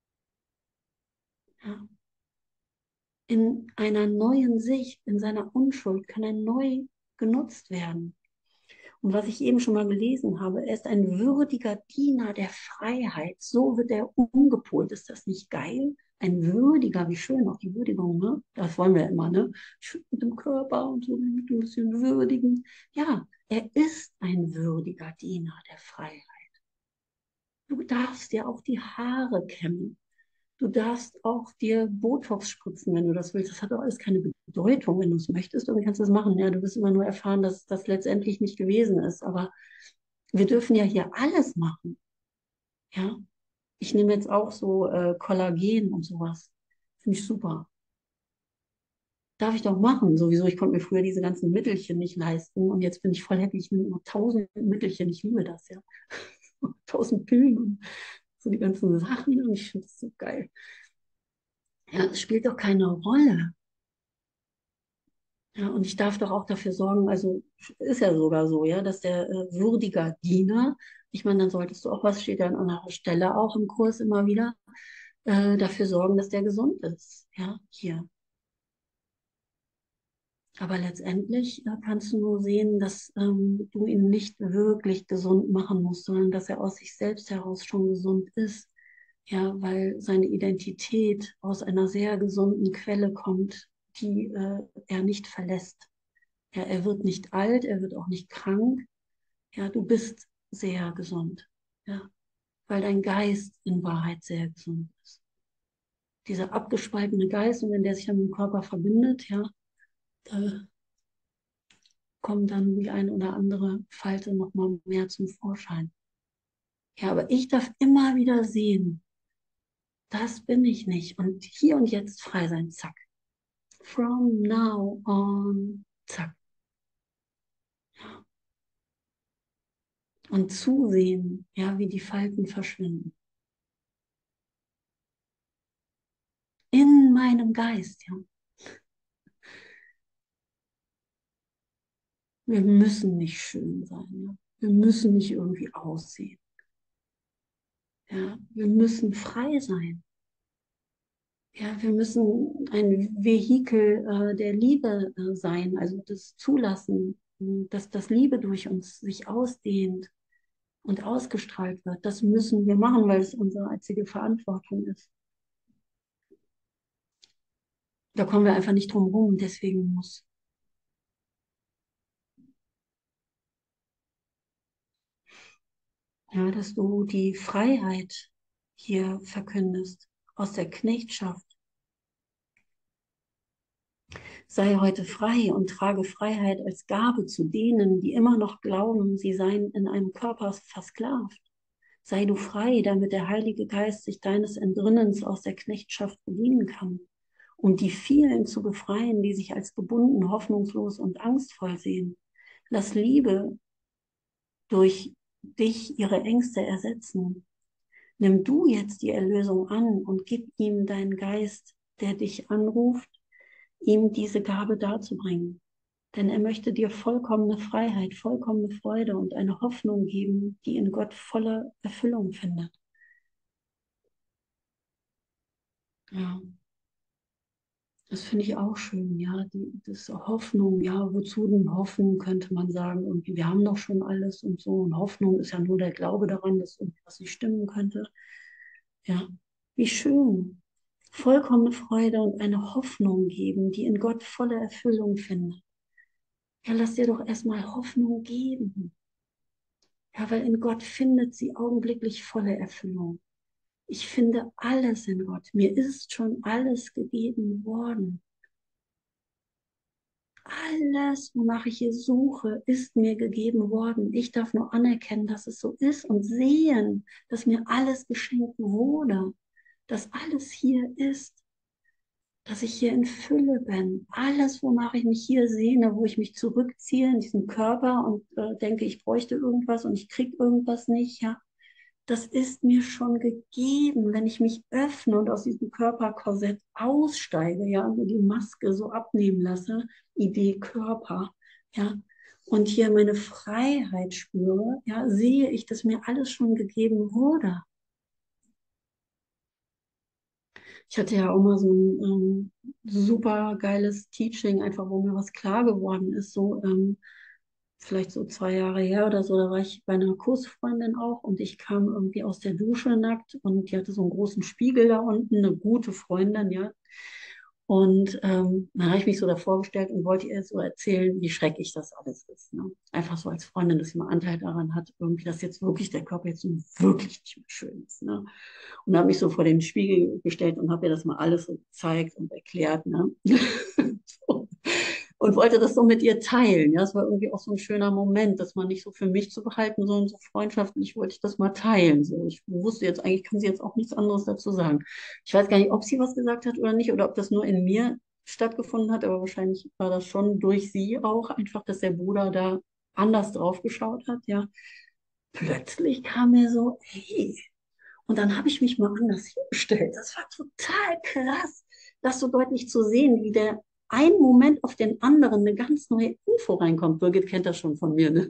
S1: Ja. In einer neuen Sicht, in seiner Unschuld kann er neu genutzt werden. Und was ich eben schon mal gelesen habe, er ist ein würdiger Diener der Freiheit. So wird er umgepolt. Ist das nicht geil? Ein würdiger, wie schön, auch die Würdigung, ne? Das wollen wir immer, ne? Schön mit dem Körper und so mit ein bisschen würdigen. Ja, er ist ein würdiger Diener der Freiheit. Du darfst dir auch die Haare kämmen. Du darfst auch dir Botox spritzen, wenn du das willst. Das hat doch alles keine Bedeutung. Wenn du es möchtest, dann kannst du es machen. Ja, du wirst immer nur erfahren, dass das letztendlich nicht gewesen ist. Aber wir dürfen ja hier alles machen. Ja, ich nehme jetzt auch so äh, Kollagen und sowas. Finde ich super. Darf ich doch machen. Sowieso, ich konnte mir früher diese ganzen Mittelchen nicht leisten. Und jetzt bin ich voll happy. Ich nehme immer tausend Mittelchen. Ich liebe das, ja. Tausend Pillen und so die ganzen Sachen. Und ich finde das so geil. Ja, es spielt doch keine Rolle. Ja, und ich darf doch auch dafür sorgen, also ist ja sogar so, ja, dass der äh, würdiger Diener, ich meine, dann solltest du auch, was steht ja an anderer Stelle auch im Kurs immer wieder, äh, dafür sorgen, dass der gesund ist, ja, hier. Aber letztendlich äh, kannst du nur sehen, dass ähm, du ihn nicht wirklich gesund machen musst, sondern dass er aus sich selbst heraus schon gesund ist, ja, weil seine Identität aus einer sehr gesunden Quelle kommt, die äh, er nicht verlässt. Ja, er wird nicht alt, er wird auch nicht krank. Ja, du bist sehr gesund. Ja, weil dein Geist in Wahrheit sehr gesund ist. Dieser abgespaltene Geist, und wenn der sich dann mit dem Körper verbindet, ja, da kommt dann die eine oder andere Falte nochmal mehr zum Vorschein. Ja, aber ich darf immer wieder sehen, das bin ich nicht. Und hier und jetzt frei sein, zack. From now on, zack. Und zusehen, ja, wie die Falten verschwinden. In meinem Geist, ja. Wir müssen nicht schön sein. Ja? Wir müssen nicht irgendwie aussehen. Ja? Wir müssen frei sein. Ja? Wir müssen ein Vehikel äh, der Liebe äh, sein, also das Zulassen, mh, dass das Liebe durch uns sich ausdehnt und ausgestrahlt wird. Das müssen wir machen, weil es unsere einzige Verantwortung ist. Da kommen wir einfach nicht drum rum, deswegen muss. Ja, dass du die Freiheit hier verkündest aus der Knechtschaft. Sei heute frei und trage Freiheit als Gabe zu denen, die immer noch glauben, sie seien in einem Körper versklavt. Sei du frei, damit der Heilige Geist sich deines Entrinnens aus der Knechtschaft bedienen kann, um die vielen zu befreien, die sich als gebunden, hoffnungslos und angstvoll sehen. Lass Liebe durch dich ihre Ängste ersetzen. Nimm du jetzt die Erlösung an und gib ihm deinen Geist, der dich anruft, ihm diese Gabe darzubringen. Denn er möchte dir vollkommene Freiheit, vollkommene Freude und eine Hoffnung geben, die in Gott voller Erfüllung findet. Ja, das finde ich auch schön, ja, die, das Hoffnung, ja, wozu denn hoffen, könnte man sagen. Und wir haben doch schon alles und so. Und Hoffnung ist ja nur der Glaube daran, dass irgendwas nicht stimmen könnte. Ja, wie schön. Vollkommene Freude und eine Hoffnung geben, die in Gott volle Erfüllung findet. Ja, lass dir doch erstmal Hoffnung geben. Ja, weil in Gott findet sie augenblicklich volle Erfüllung. Ich finde alles in Gott. Mir ist schon alles gegeben worden. Alles, wonach ich hier suche, ist mir gegeben worden. Ich darf nur anerkennen, dass es so ist und sehen, dass mir alles geschenkt wurde, dass alles hier ist. dass ich hier in Fülle bin. Alles, wonach ich mich hier sehne, wo ich mich zurückziehe in diesen Körper und äh, denke, ich bräuchte irgendwas und ich kriege irgendwas nicht, ja, das ist mir schon gegeben, wenn ich mich öffne und aus diesem Körperkorsett aussteige, ja, und die Maske so abnehmen lasse, Idee Körper, ja, und hier meine Freiheit spüre, ja, sehe ich, dass mir alles schon gegeben wurde. Ich hatte ja auch mal so ein ähm, super geiles Teaching, einfach wo mir was klar geworden ist, so ähm, vielleicht so zwei Jahre her oder so, da war ich bei einer Kursfreundin auch und ich kam irgendwie aus der Dusche nackt und die hatte so einen großen Spiegel da unten, eine gute Freundin, ja. Und ähm, dann habe ich mich so davor gestellt und wollte ihr so erzählen, wie schrecklich das alles ist. Ne? Einfach so als Freundin, dass sie mal Anteil daran hat, irgendwie, dass jetzt wirklich der Körper jetzt so wirklich nicht mehr schön ist. Ne? Und habe mich so vor den Spiegel gestellt und habe ihr das mal alles so gezeigt und erklärt. Ne? So. Und wollte das so mit ihr teilen. Ja, es war irgendwie auch so ein schöner Moment, das mal nicht so für mich zu behalten, sondern so freundschaftlich wollte ich das mal teilen. So, ich wusste jetzt eigentlich, kann sie jetzt auch nichts anderes dazu sagen. Ich weiß gar nicht, ob sie was gesagt hat oder nicht, oder ob das nur in mir stattgefunden hat, aber wahrscheinlich war das schon durch sie auch einfach, dass der Bruder da anders drauf geschaut hat. Ja, plötzlich kam mir so, hey, und dann habe ich mich mal anders hingestellt. Das war total krass, das so deutlich zu sehen, wie der ein Moment auf den anderen eine ganz neue Info reinkommt. Birgit kennt das schon von mir, ne?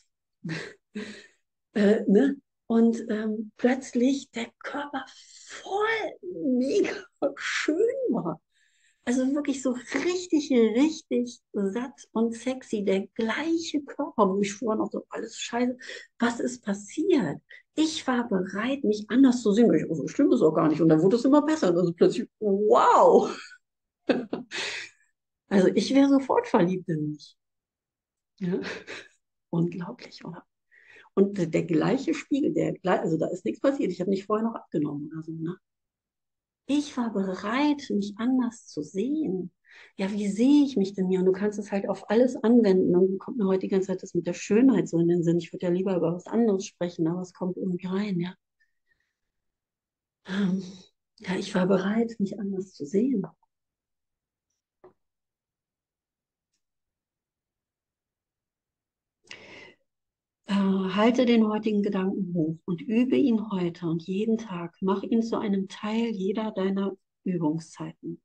S1: Äh, ne? Und ähm, plötzlich der Körper voll mega schön war. Also wirklich so richtig, richtig satt und sexy. Der gleiche Körper, wo ich vorher noch so alles scheiße. Was ist passiert? Ich war bereit, mich anders zu sehen. Ich, oh, so schlimm ist auch gar nicht. Und dann wurde es immer besser. Also plötzlich, wow. Also ich wäre sofort verliebt in mich. Ja? Unglaublich, oder? Und der, der gleiche Spiegel, der, also da ist nichts passiert. Ich habe nicht vorher noch abgenommen oder so. Ne? Ich war bereit, mich anders zu sehen. Ja, wie sehe ich mich denn hier? Und du kannst es halt auf alles anwenden. Und dann kommt mir heute die ganze Zeit das mit der Schönheit so in den Sinn. Ich würde ja lieber über was anderes sprechen, aber es kommt irgendwie rein, ja. Ähm, ja, ich war bereit, mich anders zu sehen. Äh, halte den heutigen Gedanken hoch und übe ihn heute und jeden Tag. Mach ihn zu einem Teil jeder deiner Übungszeiten.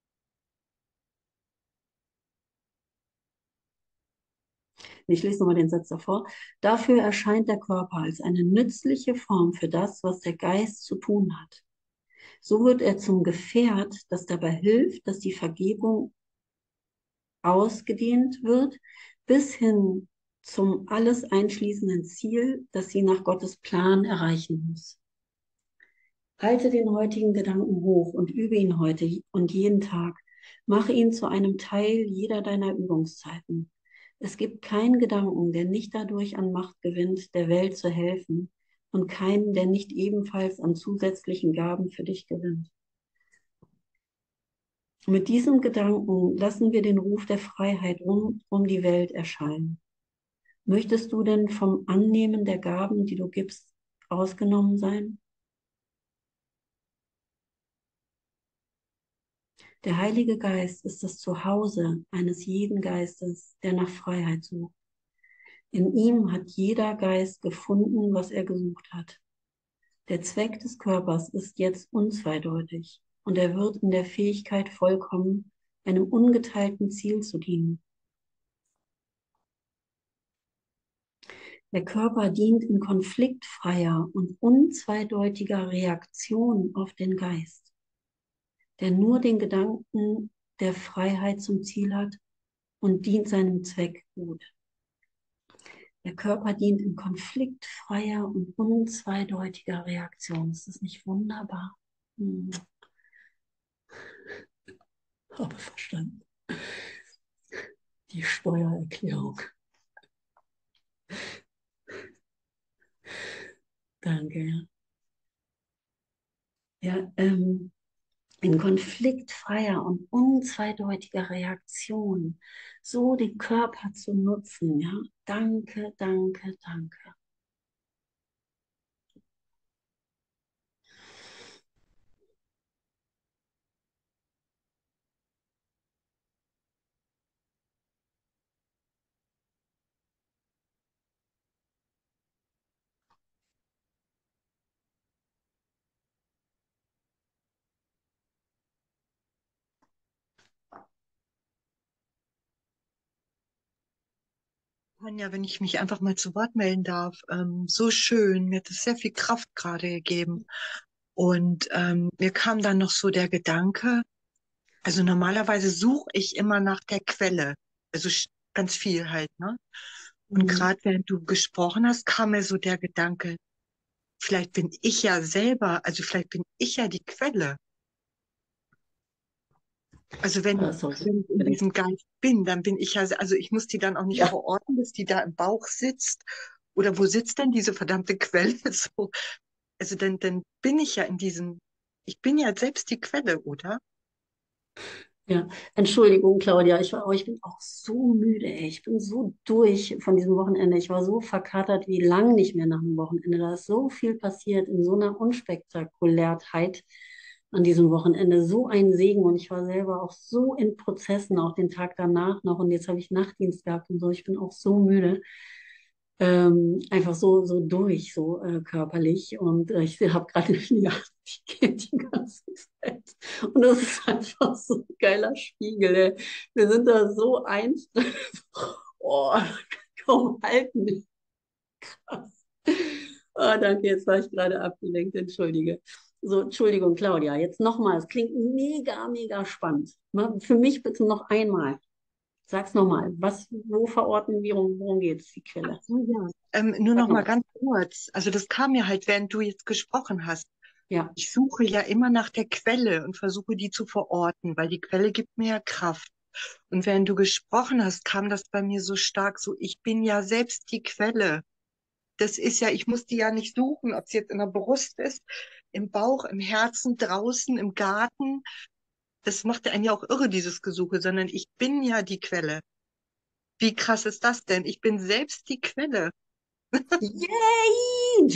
S1: Ich lese nochmal den Satz davor. Dafür erscheint der Körper als eine nützliche Form für das, was der Geist zu tun hat. So wird er zum Gefährt, das dabei hilft, dass die Vergebung ausgedehnt wird, bis hin zum alles einschließenden Ziel, das sie nach Gottes Plan erreichen muss. Halte den heutigen Gedanken hoch und übe ihn heute und jeden Tag. Mache ihn zu einem Teil jeder deiner Übungszeiten. Es gibt keinen Gedanken, der nicht dadurch an Macht gewinnt, der Welt zu helfen, und keinen, der nicht ebenfalls an zusätzlichen Gaben für dich gewinnt. Mit diesem Gedanken lassen wir den Ruf der Freiheit um, um die Welt erschallen. Möchtest du denn vom Annehmen der Gaben, die du gibst, ausgenommen sein? Der Heilige Geist ist das Zuhause eines jeden Geistes, der nach Freiheit sucht. In ihm hat jeder Geist gefunden, was er gesucht hat. Der Zweck des Körpers ist jetzt unzweideutig und er wird in der Fähigkeit vollkommen, einem ungeteilten Ziel zu dienen. Der Körper dient in konfliktfreier und unzweideutiger Reaktion auf den Geist, der nur den Gedanken der Freiheit zum Ziel hat und dient seinem Zweck gut. Der Körper dient in konfliktfreier und unzweideutiger Reaktion. Ist das nicht wunderbar? Hm, habe verstanden. Die Steuererklärung. Danke. Ja, ähm, in konfliktfreier und unzweideutiger Reaktion so den Körper zu nutzen. Ja, danke, danke, danke.
S2: Anja, wenn ich mich einfach mal zu Wort melden darf, ähm, so schön, mir hat das sehr viel Kraft gerade gegeben. Und ähm, mir kam dann noch so der Gedanke, also normalerweise suche ich immer nach der Quelle, also sch- ganz viel halt, ne? Und
S1: Mhm.
S2: gerade während du gesprochen hast, kam mir so der Gedanke, vielleicht bin ich ja selber, also vielleicht bin ich ja die Quelle. Also
S1: Ah,
S2: wenn,
S1: sorry.
S2: wenn ich in
S1: Bitte.
S2: diesem Geist bin, dann bin ich ja, also ich muss die dann auch nicht
S1: Ja.
S2: verorten, dass die da im Bauch sitzt. Oder wo sitzt denn diese verdammte Quelle? So, also dann, dann bin ich ja in diesem, ich bin ja selbst die Quelle, oder?
S1: Ja, Entschuldigung, Claudia, ich war, oh, ich bin auch so müde, ey. Ich bin so durch von diesem Wochenende. Ich war so verkatert wie lang nicht mehr nach dem Wochenende. Da ist so viel passiert in so einer Unspektakulärheit an diesem Wochenende. So ein Segen und ich war selber auch so in Prozessen, auch den Tag danach noch. Und jetzt habe ich Nachtdienst gehabt und so. Ich bin auch so müde. Ähm, einfach so, so durch, so äh, körperlich. Und äh, ich habe gerade ja, die geht die ganze Zeit. Und das ist einfach so ein geiler Spiegel. Ey. Wir sind da so eins. Oh, kaum halten. Krass. Oh, danke, jetzt war ich gerade abgelenkt, entschuldige. So, Entschuldigung, Claudia, jetzt nochmal. Es klingt mega, mega spannend. Ne? Für mich bitte noch einmal. Sag's nochmal. Was, wo verorten wir, worum, worum geht's, die
S2: Ach
S1: Quelle?
S2: so, ja. Ähm, nur
S1: Sag
S2: noch mal
S1: nochmal.
S2: ganz kurz. Also das kam mir halt, während du jetzt gesprochen hast.
S1: Ja.
S2: Ich suche ja immer nach der Quelle und versuche die zu verorten, weil die Quelle gibt mir ja Kraft. Und während du gesprochen hast, kam das bei mir so stark so, ich bin ja selbst die Quelle. Das ist ja, ich muss die ja nicht suchen, ob es jetzt in der Brust ist, im Bauch, im Herzen, draußen, im Garten. Das macht ja einen ja auch irre, dieses Gesuche, sondern ich bin ja die Quelle. Wie krass ist das denn? Ich bin selbst die Quelle.
S1: Yay!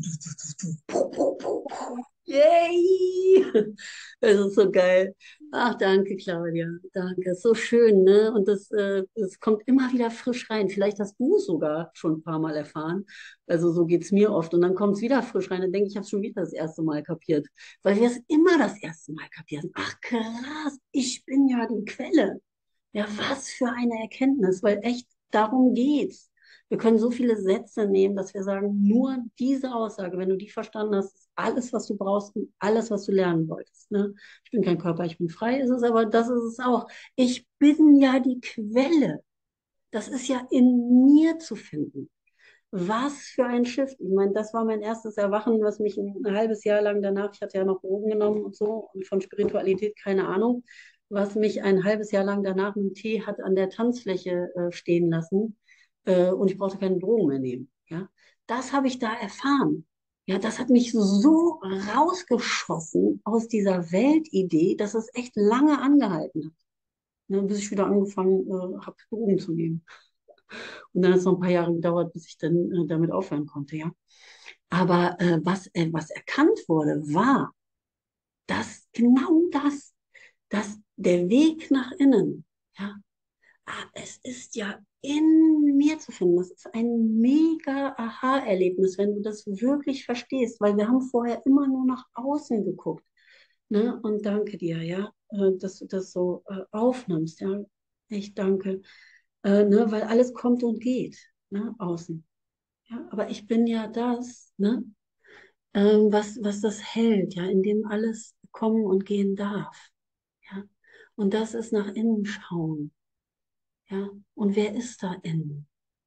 S1: Yay! Das ist so geil. Ach, danke, Claudia. Danke. So schön, ne? Und das, äh, das kommt immer wieder frisch rein. Vielleicht hast du es sogar schon ein paar Mal erfahren. Also so geht es mir oft. Und dann kommt es wieder frisch rein. Dann denke ich, ich habe es schon wieder das erste Mal kapiert. Weil wir es immer das erste Mal kapieren. Ach, krass, ich bin ja die Quelle. Ja, was für eine Erkenntnis, weil echt darum geht's. Wir können so viele Sätze nehmen, dass wir sagen, nur diese Aussage, wenn du die verstanden hast, ist alles, was du brauchst und alles, was du lernen wolltest. Ne? Ich bin kein Körper, ich bin frei, ist es, aber das ist es auch. Ich bin ja die Quelle. Das ist ja in mir zu finden. Was für ein Shift. Ich meine, das war mein erstes Erwachen, was mich ein, ein halbes Jahr lang danach, ich hatte ja noch Drogen genommen und so und von Spiritualität keine Ahnung, was mich ein halbes Jahr lang danach mit dem Tee hat an der Tanzfläche äh, stehen lassen äh, und ich brauchte keine Drogen mehr nehmen. Ja, das habe ich da erfahren. Ja, das hat mich so rausgeschossen aus dieser Weltidee, dass es echt lange angehalten hat, ne, bis ich wieder angefangen äh, habe, Drogen zu nehmen. Und dann hat es noch ein paar Jahre gedauert, bis ich dann äh, damit aufhören konnte, ja. Aber äh, was, äh, was erkannt wurde, war, dass genau das, dass der Weg nach innen, ja, ah, es ist ja in mir zu finden. Das ist ein mega Aha-Erlebnis, wenn du das wirklich verstehst, weil wir haben vorher immer nur nach außen geguckt. Ne? Und danke dir, ja, äh, dass du das so äh, aufnimmst, ja. Ich danke, äh, ne? Weil alles kommt und geht, ne? Außen. Ja, aber ich bin ja das, ne? Ähm, was, was das hält, ja, in dem alles kommen und gehen darf. Ja? Und das ist nach innen schauen. Ja? Und wer ist da innen?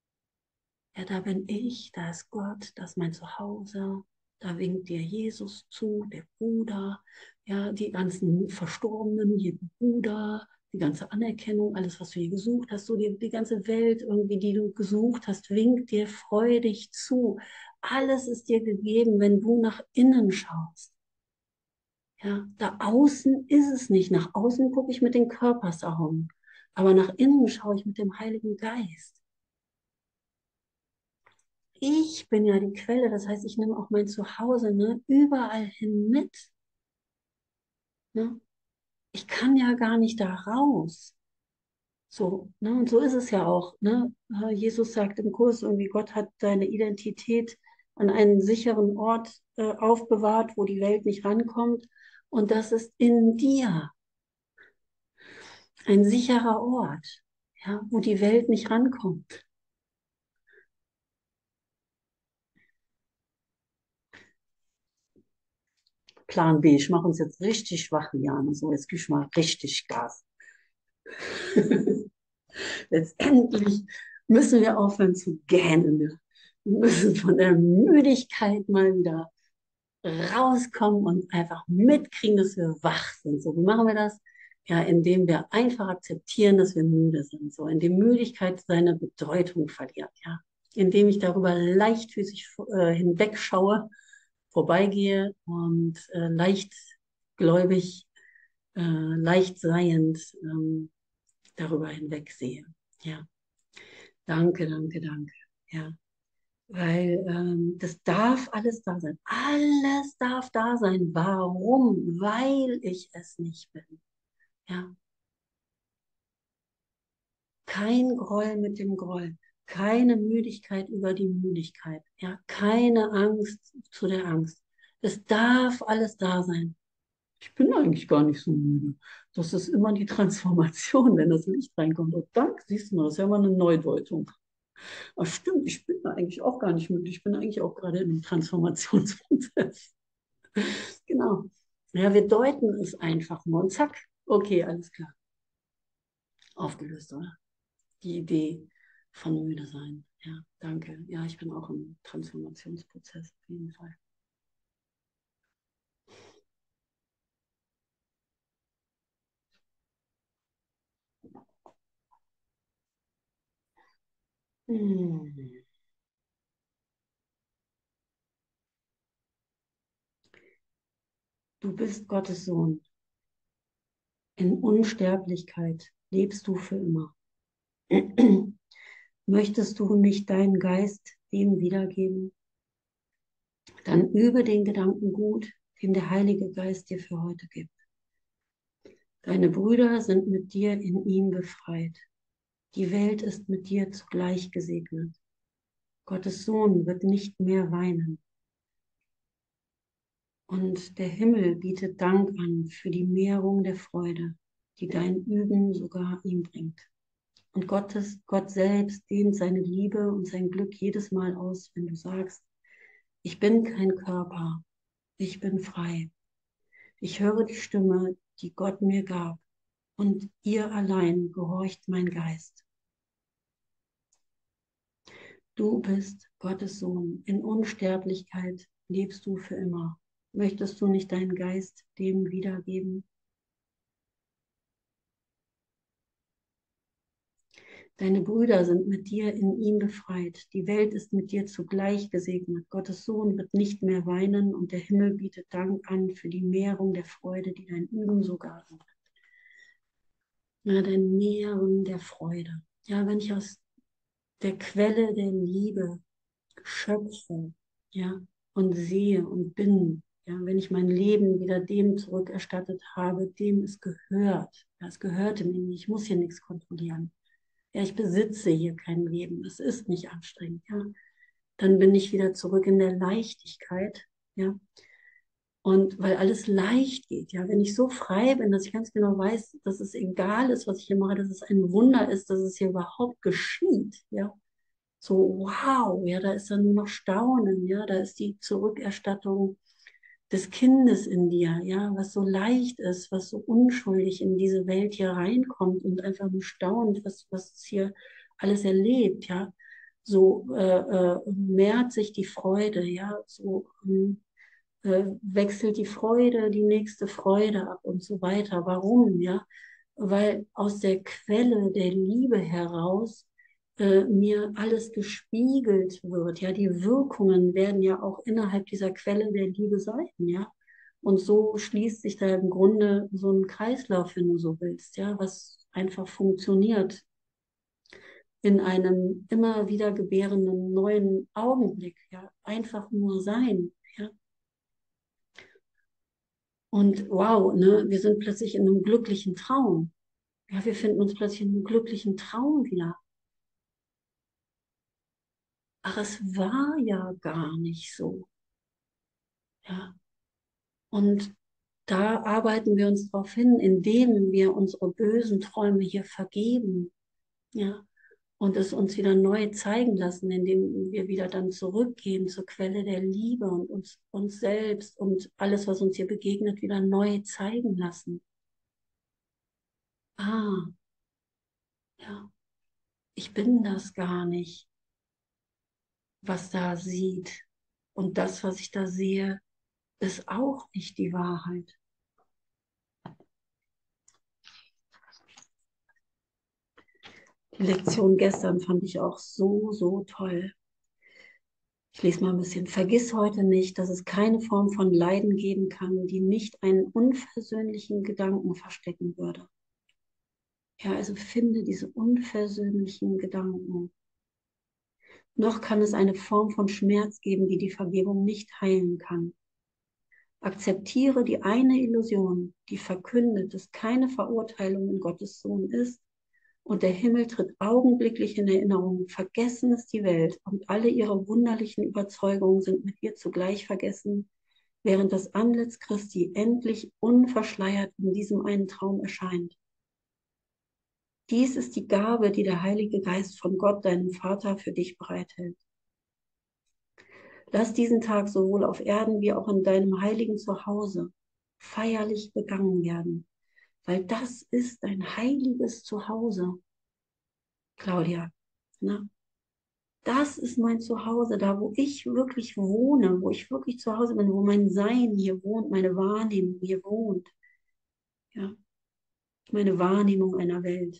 S1: Ja, da bin ich, da ist Gott, das ist mein Zuhause, da winkt dir Jesus zu, der Bruder, ja, die ganzen Verstorbenen, hier Bruder, die ganze Anerkennung, alles, was du hier gesucht hast, so die, die ganze Welt irgendwie, die du gesucht hast, winkt dir freudig zu. Alles ist dir gegeben, wenn du nach innen schaust. Ja, da außen ist es nicht. Nach außen gucke ich mit den Körpersaugen, aber nach innen schaue ich mit dem Heiligen Geist. Ich bin ja die Quelle, das heißt, ich nehme auch mein Zuhause, ne, überall hin mit. Ne? Ich kann ja gar nicht da raus. So, ne? Und so ist es ja auch. Ne? Äh, Jesus sagt im Kurs irgendwie, Gott hat deine Identität an einen sicheren Ort äh, aufbewahrt, wo die Welt nicht rankommt. Und das ist in dir ein sicherer Ort, ja, wo die Welt nicht rankommt. Plan B, ich mache uns jetzt richtig schwach, Liane. So, jetzt gebe ich mal richtig Gas. Letztendlich müssen wir aufhören zu gähnen. Wir müssen von der Müdigkeit mal wieder rauskommen und einfach mitkriegen, dass wir wach sind. So, wie machen wir das? Ja, indem wir einfach akzeptieren, dass wir müde sind. So, indem Müdigkeit seine Bedeutung verliert. Ja, indem ich darüber leichtfüßig äh, hinwegschaue, vorbeigehe und äh, leichtgläubig, äh, leicht seiend ähm, darüber hinwegsehe. Ja, danke, danke, danke. Ja. Weil ähm, das darf alles da sein. Alles darf da sein. Warum? Weil ich es nicht bin. Ja. Kein Groll mit dem Groll. Keine Müdigkeit über die Müdigkeit. Ja. Keine Angst zu der Angst. Es darf alles da sein. Ich bin eigentlich gar nicht so müde. Das ist immer die Transformation, wenn das Licht reinkommt. Und dank, siehst du mal, das ist ja mal eine Neudeutung. Aber stimmt, ich bin da eigentlich auch gar nicht müde. Ich bin eigentlich auch gerade in einem Transformationsprozess. Genau. Ja, wir deuten es einfach nur und zack, okay, alles klar. Aufgelöst, oder? Die Idee von müde sein. Ja, danke. Ja, ich bin auch im Transformationsprozess auf jeden Fall. Hm. Du bist Gottes Sohn. In Unsterblichkeit lebst du für immer. Möchtest du nicht deinen Geist dem wiedergeben? Dann übe den Gedanken gut, den der Heilige Geist dir für heute gibt. Deine Brüder sind mit dir in ihm befreit. Die Welt ist mit dir zugleich gesegnet. Gottes Sohn wird nicht mehr weinen. Und der Himmel bietet Dank an für die Mehrung der Freude, die dein Üben sogar ihm bringt. Und Gottes, Gott selbst dehnt seine Liebe und sein Glück jedes Mal aus, wenn du sagst, ich bin kein Körper, ich bin frei. Ich höre die Stimme, die Gott mir gab, und ihr allein gehorcht mein Geist. Du bist Gottes Sohn. In Unsterblichkeit lebst du für immer. Möchtest du nicht deinen Geist dem wiedergeben? Deine Brüder sind mit dir in ihm befreit. Die Welt ist mit dir zugleich gesegnet. Gottes Sohn wird nicht mehr weinen und der Himmel bietet Dank an für die Mehrung der Freude, die dein Üben sogar sind. Ja, dein Mehren der Freude. Ja, wenn ich aus der Quelle der Liebe schöpfe, ja, und sehe und bin, ja, wenn ich mein Leben wieder dem zurückerstattet habe, dem es gehört. Ja, es gehörte mir nicht, ich muss hier nichts kontrollieren. Ja, ich besitze hier kein Leben, es ist nicht anstrengend, ja. Dann bin ich wieder zurück in der Leichtigkeit, ja. Und weil alles leicht geht, ja, wenn ich so frei bin, dass ich ganz genau weiß, dass es egal ist, was ich hier mache, dass es ein Wunder ist, dass es hier überhaupt geschieht, ja. So, wow, ja, da ist dann nur noch Staunen, ja, da ist die Zurückerstattung des Kindes in dir, ja, was so leicht ist, was so unschuldig in diese Welt hier reinkommt und einfach nur staunt, was, was es hier alles erlebt, ja. So äh, äh, mehrt sich die Freude, ja, so ähm, äh, wechselt die Freude, die nächste Freude ab und so weiter. Warum? Ja, weil aus der Quelle der Liebe heraus äh, mir alles gespiegelt wird. Ja, die Wirkungen werden ja auch innerhalb dieser Quelle der Liebe sein. Ja, und so schließt sich da im Grunde so ein Kreislauf, wenn du so willst. Ja, was einfach funktioniert in einem immer wieder gebärenden neuen Augenblick. Ja, einfach nur sein. Ja. Und wow, ne, wir sind plötzlich in einem glücklichen Traum. Ja, wir finden uns plötzlich in einem glücklichen Traum wieder. Ach, es war ja gar nicht so. Ja. Und da arbeiten wir uns darauf hin, indem wir unsere bösen Träume hier vergeben. Ja. und es uns wieder neu zeigen lassen, indem wir wieder dann zurückgehen zur Quelle der Liebe und uns, uns selbst und alles, was uns hier begegnet, wieder neu zeigen lassen. Ah, ja, ich bin das gar nicht, was da sieht. Und das, was ich da sehe, ist auch nicht die Wahrheit. Die Lektion gestern fand ich auch so, so toll. Ich lese mal ein bisschen. Vergiss heute nicht, dass es keine Form von Leiden geben kann, die nicht einen unversöhnlichen Gedanken verstecken würde. Ja, also finde diese unversöhnlichen Gedanken. Noch kann es eine Form von Schmerz geben, die die Vergebung nicht heilen kann. Akzeptiere die eine Illusion, die verkündet, dass keine Verurteilung in Gottes Sohn ist, und der Himmel tritt augenblicklich in Erinnerung. Vergessen ist die Welt und alle ihre wunderlichen Überzeugungen sind mit ihr zugleich vergessen, während das Antlitz Christi endlich unverschleiert in diesem einen Traum erscheint. Dies ist die Gabe, die der Heilige Geist von Gott, deinem Vater, für dich bereithält. Lass diesen Tag sowohl auf Erden wie auch in deinem heiligen Zuhause feierlich begangen werden, weil das ist dein heiliges Zuhause, Claudia. Ne? Das ist mein Zuhause, da wo ich wirklich wohne, wo ich wirklich zu Hause bin, wo mein Sein hier wohnt, meine Wahrnehmung hier wohnt. Ja, meine Wahrnehmung einer Welt.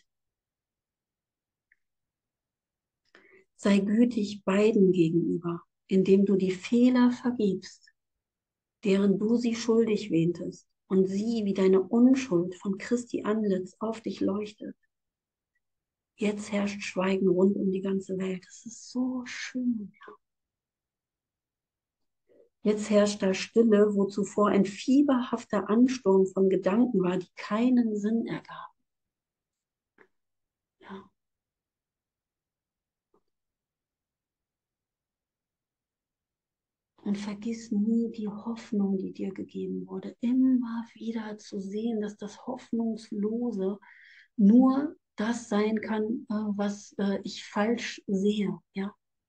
S1: Sei gütig beiden gegenüber, indem du die Fehler vergibst, deren du sie schuldig wähntest, und sie wie deine Unschuld von Christi Antlitz auf dich leuchtet. Jetzt herrscht Schweigen rund um die ganze Welt. Das ist so schön. Jetzt herrscht da Stille, wo zuvor ein fieberhafter Ansturm von Gedanken war, die keinen Sinn ergaben. Ja. Und vergiss nie die Hoffnung, die dir gegeben wurde. Immer wieder zu sehen, dass das Hoffnungslose nur das sein kann, was ich falsch sehe. Ja?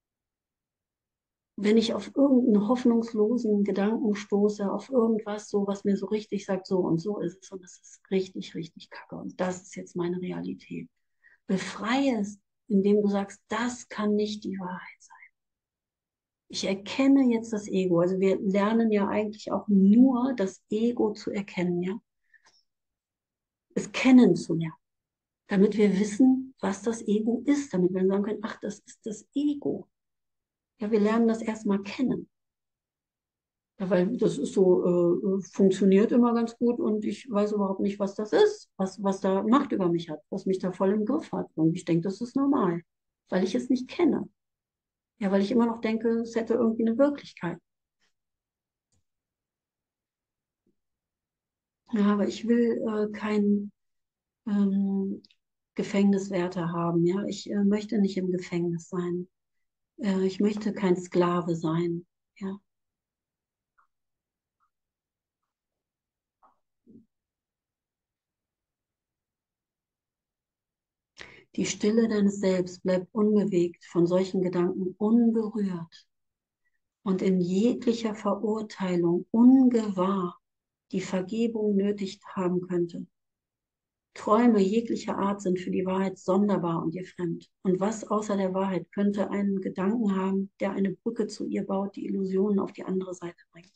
S1: Wenn ich auf irgendeinen hoffnungslosen Gedanken stoße, auf irgendwas, so was mir so richtig sagt, so und so ist es und es ist richtig, richtig kacke und das ist jetzt meine Realität. Befreie es, indem du sagst, das kann nicht die Wahrheit sein. Ich erkenne jetzt das Ego. Also wir lernen ja eigentlich auch nur das Ego zu erkennen, ja. Es kennenzulernen, damit wir wissen, was das Ego ist, damit wir sagen können, ach, das ist das Ego. Ja, wir lernen das erstmal kennen. Ja, weil das ist so, äh, funktioniert immer ganz gut und ich weiß überhaupt nicht, was das ist, was, was da Macht über mich hat, was mich da voll im Griff hat. Und ich denke, das ist normal, weil ich es nicht kenne. Ja, weil ich immer noch denke, es hätte irgendwie eine Wirklichkeit. Ja, aber ich will äh, kein ähm, Gefängniswärter haben. Ja, ich äh, möchte nicht im Gefängnis sein. Äh, ich möchte kein Sklave sein. Ja, die Stille deines Selbst bleibt unbewegt von solchen Gedanken, unberührt und in jeglicher Verurteilung ungewahr, die Vergebung nötig haben könnte. Träume jeglicher Art sind für die Wahrheit sonderbar und ihr fremd. Und was außer der Wahrheit könnte einen Gedanken haben, der eine Brücke zu ihr baut, die Illusionen auf die andere Seite bringt?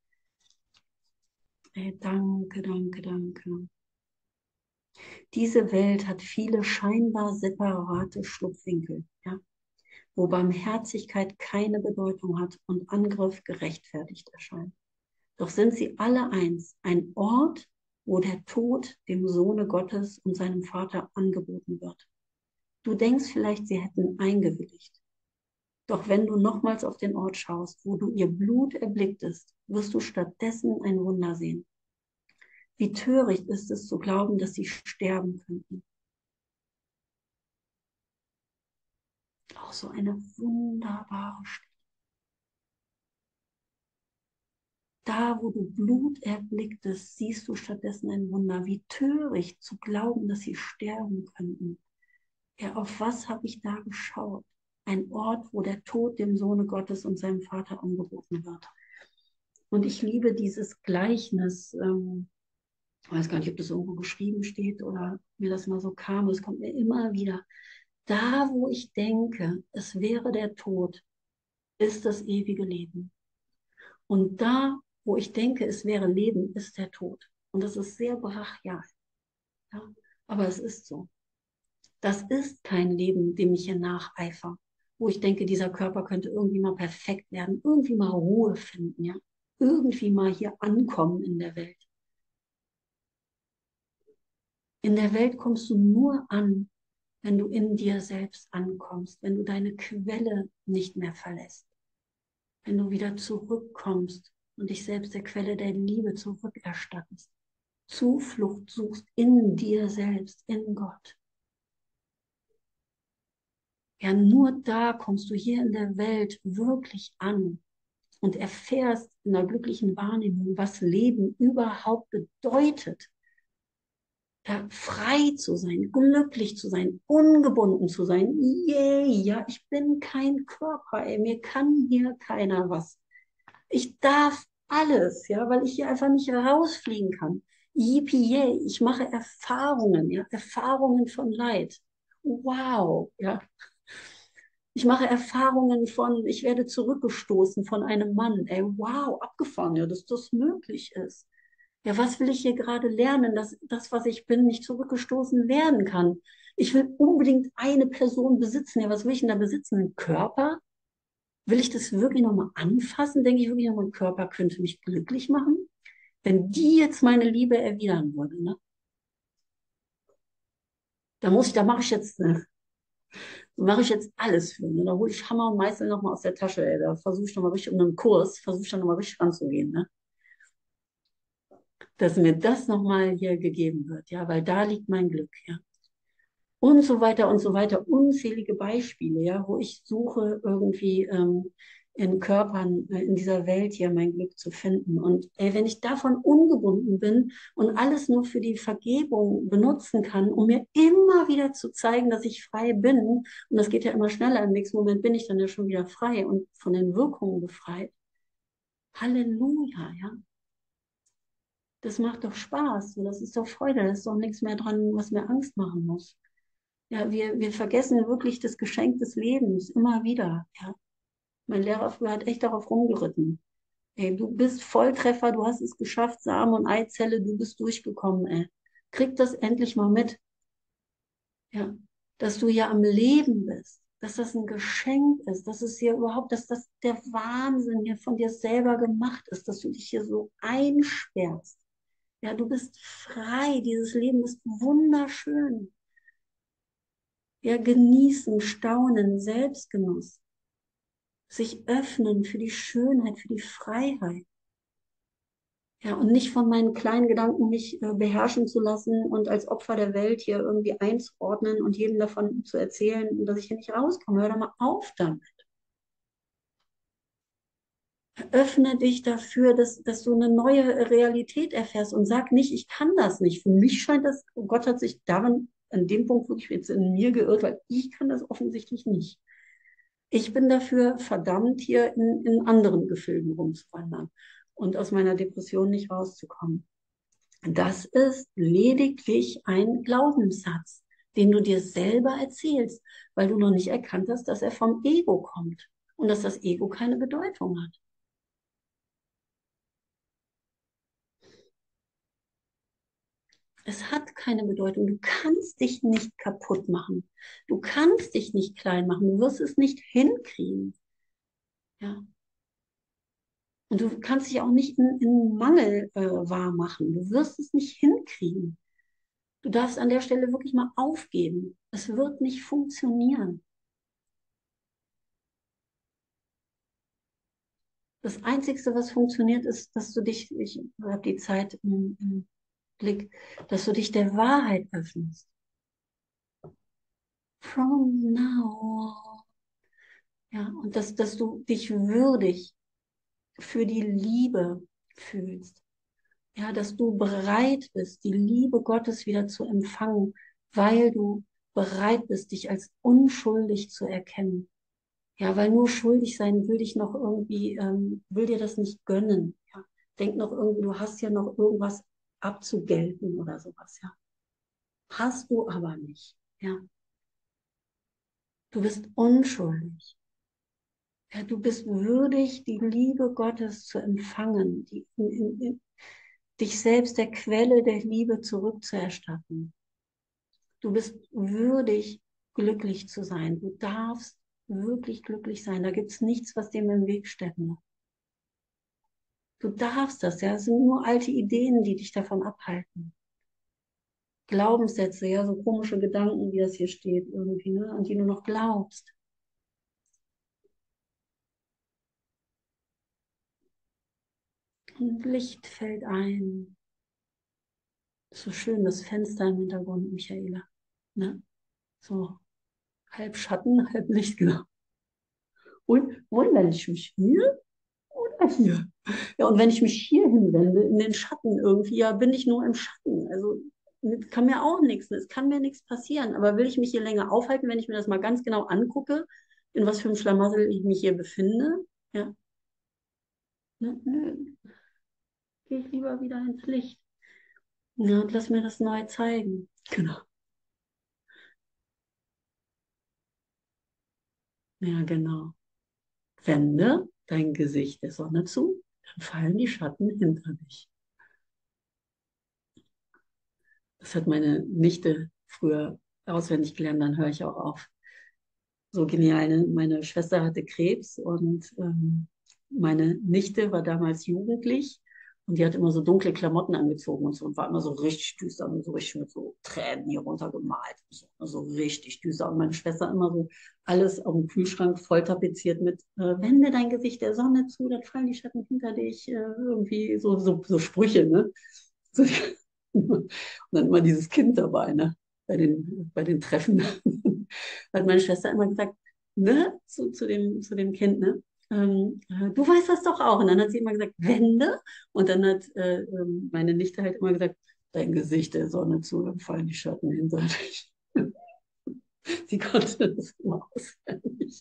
S1: Ey, danke, danke, danke. Diese Welt hat viele scheinbar separate Schlupfwinkel, ja, wo Barmherzigkeit keine Bedeutung hat und Angriff gerechtfertigt erscheint. Doch sind sie alle eins, ein Ort, wo der Tod dem Sohne Gottes und seinem Vater angeboten wird. Du denkst vielleicht, sie hätten eingewilligt. Doch wenn du nochmals auf den Ort schaust, wo du ihr Blut erblicktest, wirst du stattdessen ein Wunder sehen. Wie töricht ist es zu glauben, dass sie sterben könnten. Auch so eine wunderbare Stelle. Da, wo du Blut erblicktest, siehst du stattdessen ein Wunder. Wie töricht zu glauben, dass sie sterben könnten. Ja, auf was habe ich da geschaut? Ein Ort, wo der Tod dem Sohne Gottes und seinem Vater angeboten wird. Und ich liebe dieses Gleichnis, ähm, ich weiß gar nicht, ob das irgendwo geschrieben steht oder mir das mal so kam, es kommt mir immer wieder. Da, wo ich denke, es wäre der Tod, ist das ewige Leben. Und da, wo ich denke, es wäre Leben, ist der Tod. Und das ist sehr brachial. Ja? Aber es ist so. Das ist kein Leben, dem ich hier nacheifere, wo ich denke, dieser Körper könnte irgendwie mal perfekt werden, irgendwie mal Ruhe finden, ja, irgendwie mal hier ankommen in der Welt. In der Welt kommst du nur an, wenn du in dir selbst ankommst, wenn du deine Quelle nicht mehr verlässt, wenn du wieder zurückkommst und dich selbst der Quelle der Liebe zurückerstattest, Zuflucht suchst in dir selbst, in Gott. Ja, nur da kommst du hier in der Welt wirklich an und erfährst in einer glücklichen Wahrnehmung, was Leben überhaupt bedeutet. Ja, frei zu sein, glücklich zu sein, ungebunden zu sein. Yay, ja, ich bin kein Körper, ey, mir kann hier keiner was. Ich darf alles, ja, weil ich hier einfach nicht rausfliegen kann. Yippie, yay, ich mache Erfahrungen, ja, Erfahrungen von Leid. Wow, ja. Ich mache Erfahrungen von, ich werde zurückgestoßen von einem Mann. Ey, wow, abgefahren, ja, dass das möglich ist. Ja, was will ich hier gerade lernen, dass das, was ich bin, nicht zurückgestoßen werden kann? Ich will unbedingt eine Person besitzen. Ja, was will ich denn da besitzen? Einen Körper? Will ich das wirklich nochmal anfassen? Denke ich wirklich, mein Körper könnte mich glücklich machen? Wenn die jetzt meine Liebe erwidern würde, ne? Da muss ich, da mache ich jetzt, äh, mache ich jetzt alles für. Ne? Da hole ich Hammer und Meißel nochmal aus der Tasche. Ey. Da versuche ich nochmal richtig um einen Kurs, versuche ich dann nochmal richtig ranzugehen, ne? Dass mir das nochmal hier gegeben wird, ja, weil da liegt mein Glück, ja. Und so weiter und so weiter. Unzählige Beispiele, ja, wo ich suche, irgendwie ähm, in Körpern äh, in dieser Welt hier mein Glück zu finden. Und ey, wenn ich davon ungebunden bin und alles nur für die Vergebung benutzen kann, um mir immer wieder zu zeigen, dass ich frei bin, und das geht ja immer schneller, im nächsten Moment bin ich dann ja schon wieder frei und von den Wirkungen befreit. Halleluja, ja. Das macht doch Spaß, das ist doch Freude, da ist doch nichts mehr dran, was mir Angst machen muss. Ja, wir, wir vergessen wirklich das Geschenk des Lebens immer wieder. Ja. Mein Lehrer früher hat echt darauf rumgeritten. Ey, du bist Volltreffer, du hast es geschafft, Samen- und Eizelle, du bist durchgekommen. Ey. Krieg das endlich mal mit. Ja. Dass du ja am Leben bist, dass das ein Geschenk ist, dass es hier überhaupt, dass das der Wahnsinn hier von dir selber gemacht ist, dass du dich hier so einsperrst. Ja, du bist frei, dieses Leben ist wunderschön. Ja, genießen, staunen, Selbstgenuss, sich öffnen für die Schönheit, für die Freiheit. Ja, und nicht von meinen kleinen Gedanken mich äh, beherrschen zu lassen und als Opfer der Welt hier irgendwie einzuordnen und jedem davon zu erzählen, dass ich hier nicht rauskomme. Hör doch mal auf damit. Öffne dich dafür, dass, dass du eine neue Realität erfährst und sag nicht, ich kann das nicht. Für mich scheint das, Gott hat sich darin, an dem Punkt wirklich jetzt in mir geirrt, weil ich kann das offensichtlich nicht. Ich bin dafür verdammt, hier in, in anderen Gefilden rumzuwandern und aus meiner Depression nicht rauszukommen. Das ist lediglich ein Glaubenssatz, den du dir selber erzählst, weil du noch nicht erkannt hast, dass er vom Ego kommt und dass das Ego keine Bedeutung hat. Es hat keine Bedeutung. Du kannst dich nicht kaputt machen. Du kannst dich nicht klein machen. Du wirst es nicht hinkriegen. Ja. Und du kannst dich auch nicht in, in Mangel äh, wahr machen. Du wirst es nicht hinkriegen. Du darfst an der Stelle wirklich mal aufgeben. Es wird nicht funktionieren. Das Einzige, was funktioniert, ist, dass du dich, ich habe die Zeit im, im Blick, dass du dich der Wahrheit öffnest. From now on. Ja, und dass, dass du dich würdig für die Liebe fühlst. Ja, dass du bereit bist, die Liebe Gottes wieder zu empfangen, weil du bereit bist, dich als unschuldig zu erkennen. Ja, weil nur schuldig sein will dich noch irgendwie, ähm, will dir das nicht gönnen. Ja. Denk noch irgendwie, du hast ja noch irgendwas abzugelten oder sowas, ja. Hast du aber nicht, ja. Du bist unschuldig. Ja, du bist würdig, die Liebe Gottes zu empfangen, die, in, in, in, dich selbst der Quelle der Liebe zurückzuerstatten. Du bist würdig, glücklich zu sein. Du darfst wirklich glücklich sein. Da gibt es nichts, was dem im Weg stände. Du darfst das, ja. Es sind nur alte Ideen, die dich davon abhalten. Glaubenssätze, ja, so komische Gedanken, wie das hier steht, irgendwie, ne, an die du noch glaubst. Und Licht fällt ein. So schön, das Fenster im Hintergrund, Michaela. Ne? So halb Schatten, halb Licht, genau. Und wundere ich mich hier oder hier? Ja, und wenn ich mich hier hinwende, in den Schatten irgendwie, ja, bin ich nur im Schatten. Also kann mir auch nichts, es kann mir nichts passieren. Aber will ich mich hier länger aufhalten, wenn ich mir das mal ganz genau angucke, in was für einem Schlamassel ich mich hier befinde? Ja, nö, nö, gehe ich lieber wieder ins Licht. Ja, und lass mir das neu zeigen. Genau. Ja, genau. Wende dein Gesicht der Sonne zu, dann fallen die Schatten hinter dich. Das hat meine Nichte früher auswendig gelernt, dann höre ich auch auf. So genial, ne? Meine Schwester hatte Krebs und ähm, meine Nichte war damals jugendlich und die hat immer so dunkle Klamotten angezogen und so und war immer so richtig düster und so richtig mit so Tränen hier runtergemalt. So, so richtig düster. Und meine Schwester immer so alles auf dem Kühlschrank voll tapeziert mit äh, wende dein Gesicht der Sonne zu, dann fallen die Schatten hinter dich. Äh, irgendwie so, so, so Sprüche, ne? So, und dann immer dieses Kind dabei, ne? Bei den, bei den Treffen. Hat meine Schwester immer gesagt, ne, zu, zu dem, zu dem Kind, ne? Ähm, äh, du weißt das doch auch. Und dann hat sie immer gesagt, Wende. Und dann hat äh, ähm, meine Nichte halt immer gesagt, dein Gesicht der Sonne zu, dann fallen die Schatten hinter dich. Sie konnte das immer auswendig.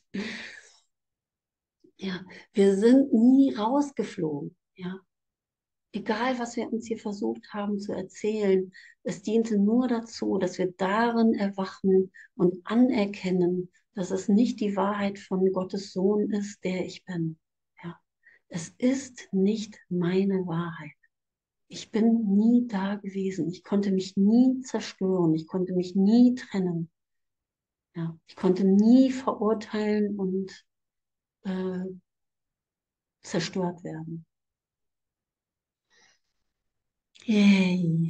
S1: Ja, wir sind nie rausgeflogen. Ja, egal, was wir uns hier versucht haben zu erzählen, es diente nur dazu, dass wir darin erwachen und anerkennen, dass es nicht die Wahrheit von Gottes Sohn ist, der ich bin. Ja. Es ist nicht meine Wahrheit. Ich bin nie da gewesen. Ich konnte mich nie zerstören. Ich konnte mich nie trennen. Ja. Ich konnte nie verurteilen und äh, zerstört werden. Yay.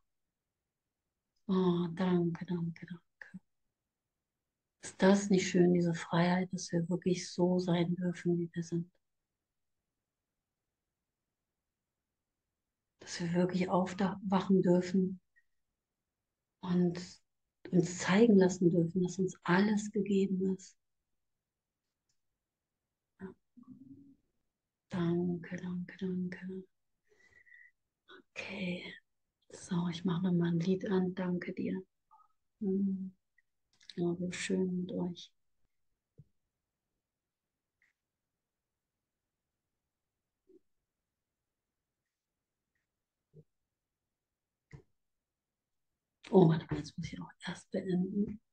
S1: Oh, danke, danke, danke. Ist das nicht schön, diese Freiheit, dass wir wirklich so sein dürfen, wie wir sind? Dass wir wirklich aufwachen dürfen und uns zeigen lassen dürfen, dass uns alles gegeben ist. Ja. Danke, danke, danke. Okay, so, ich mache nochmal ein Lied an. Danke dir. Hm. Ja, so schön mit euch. Oh, warte mal, jetzt muss ich auch erst beenden.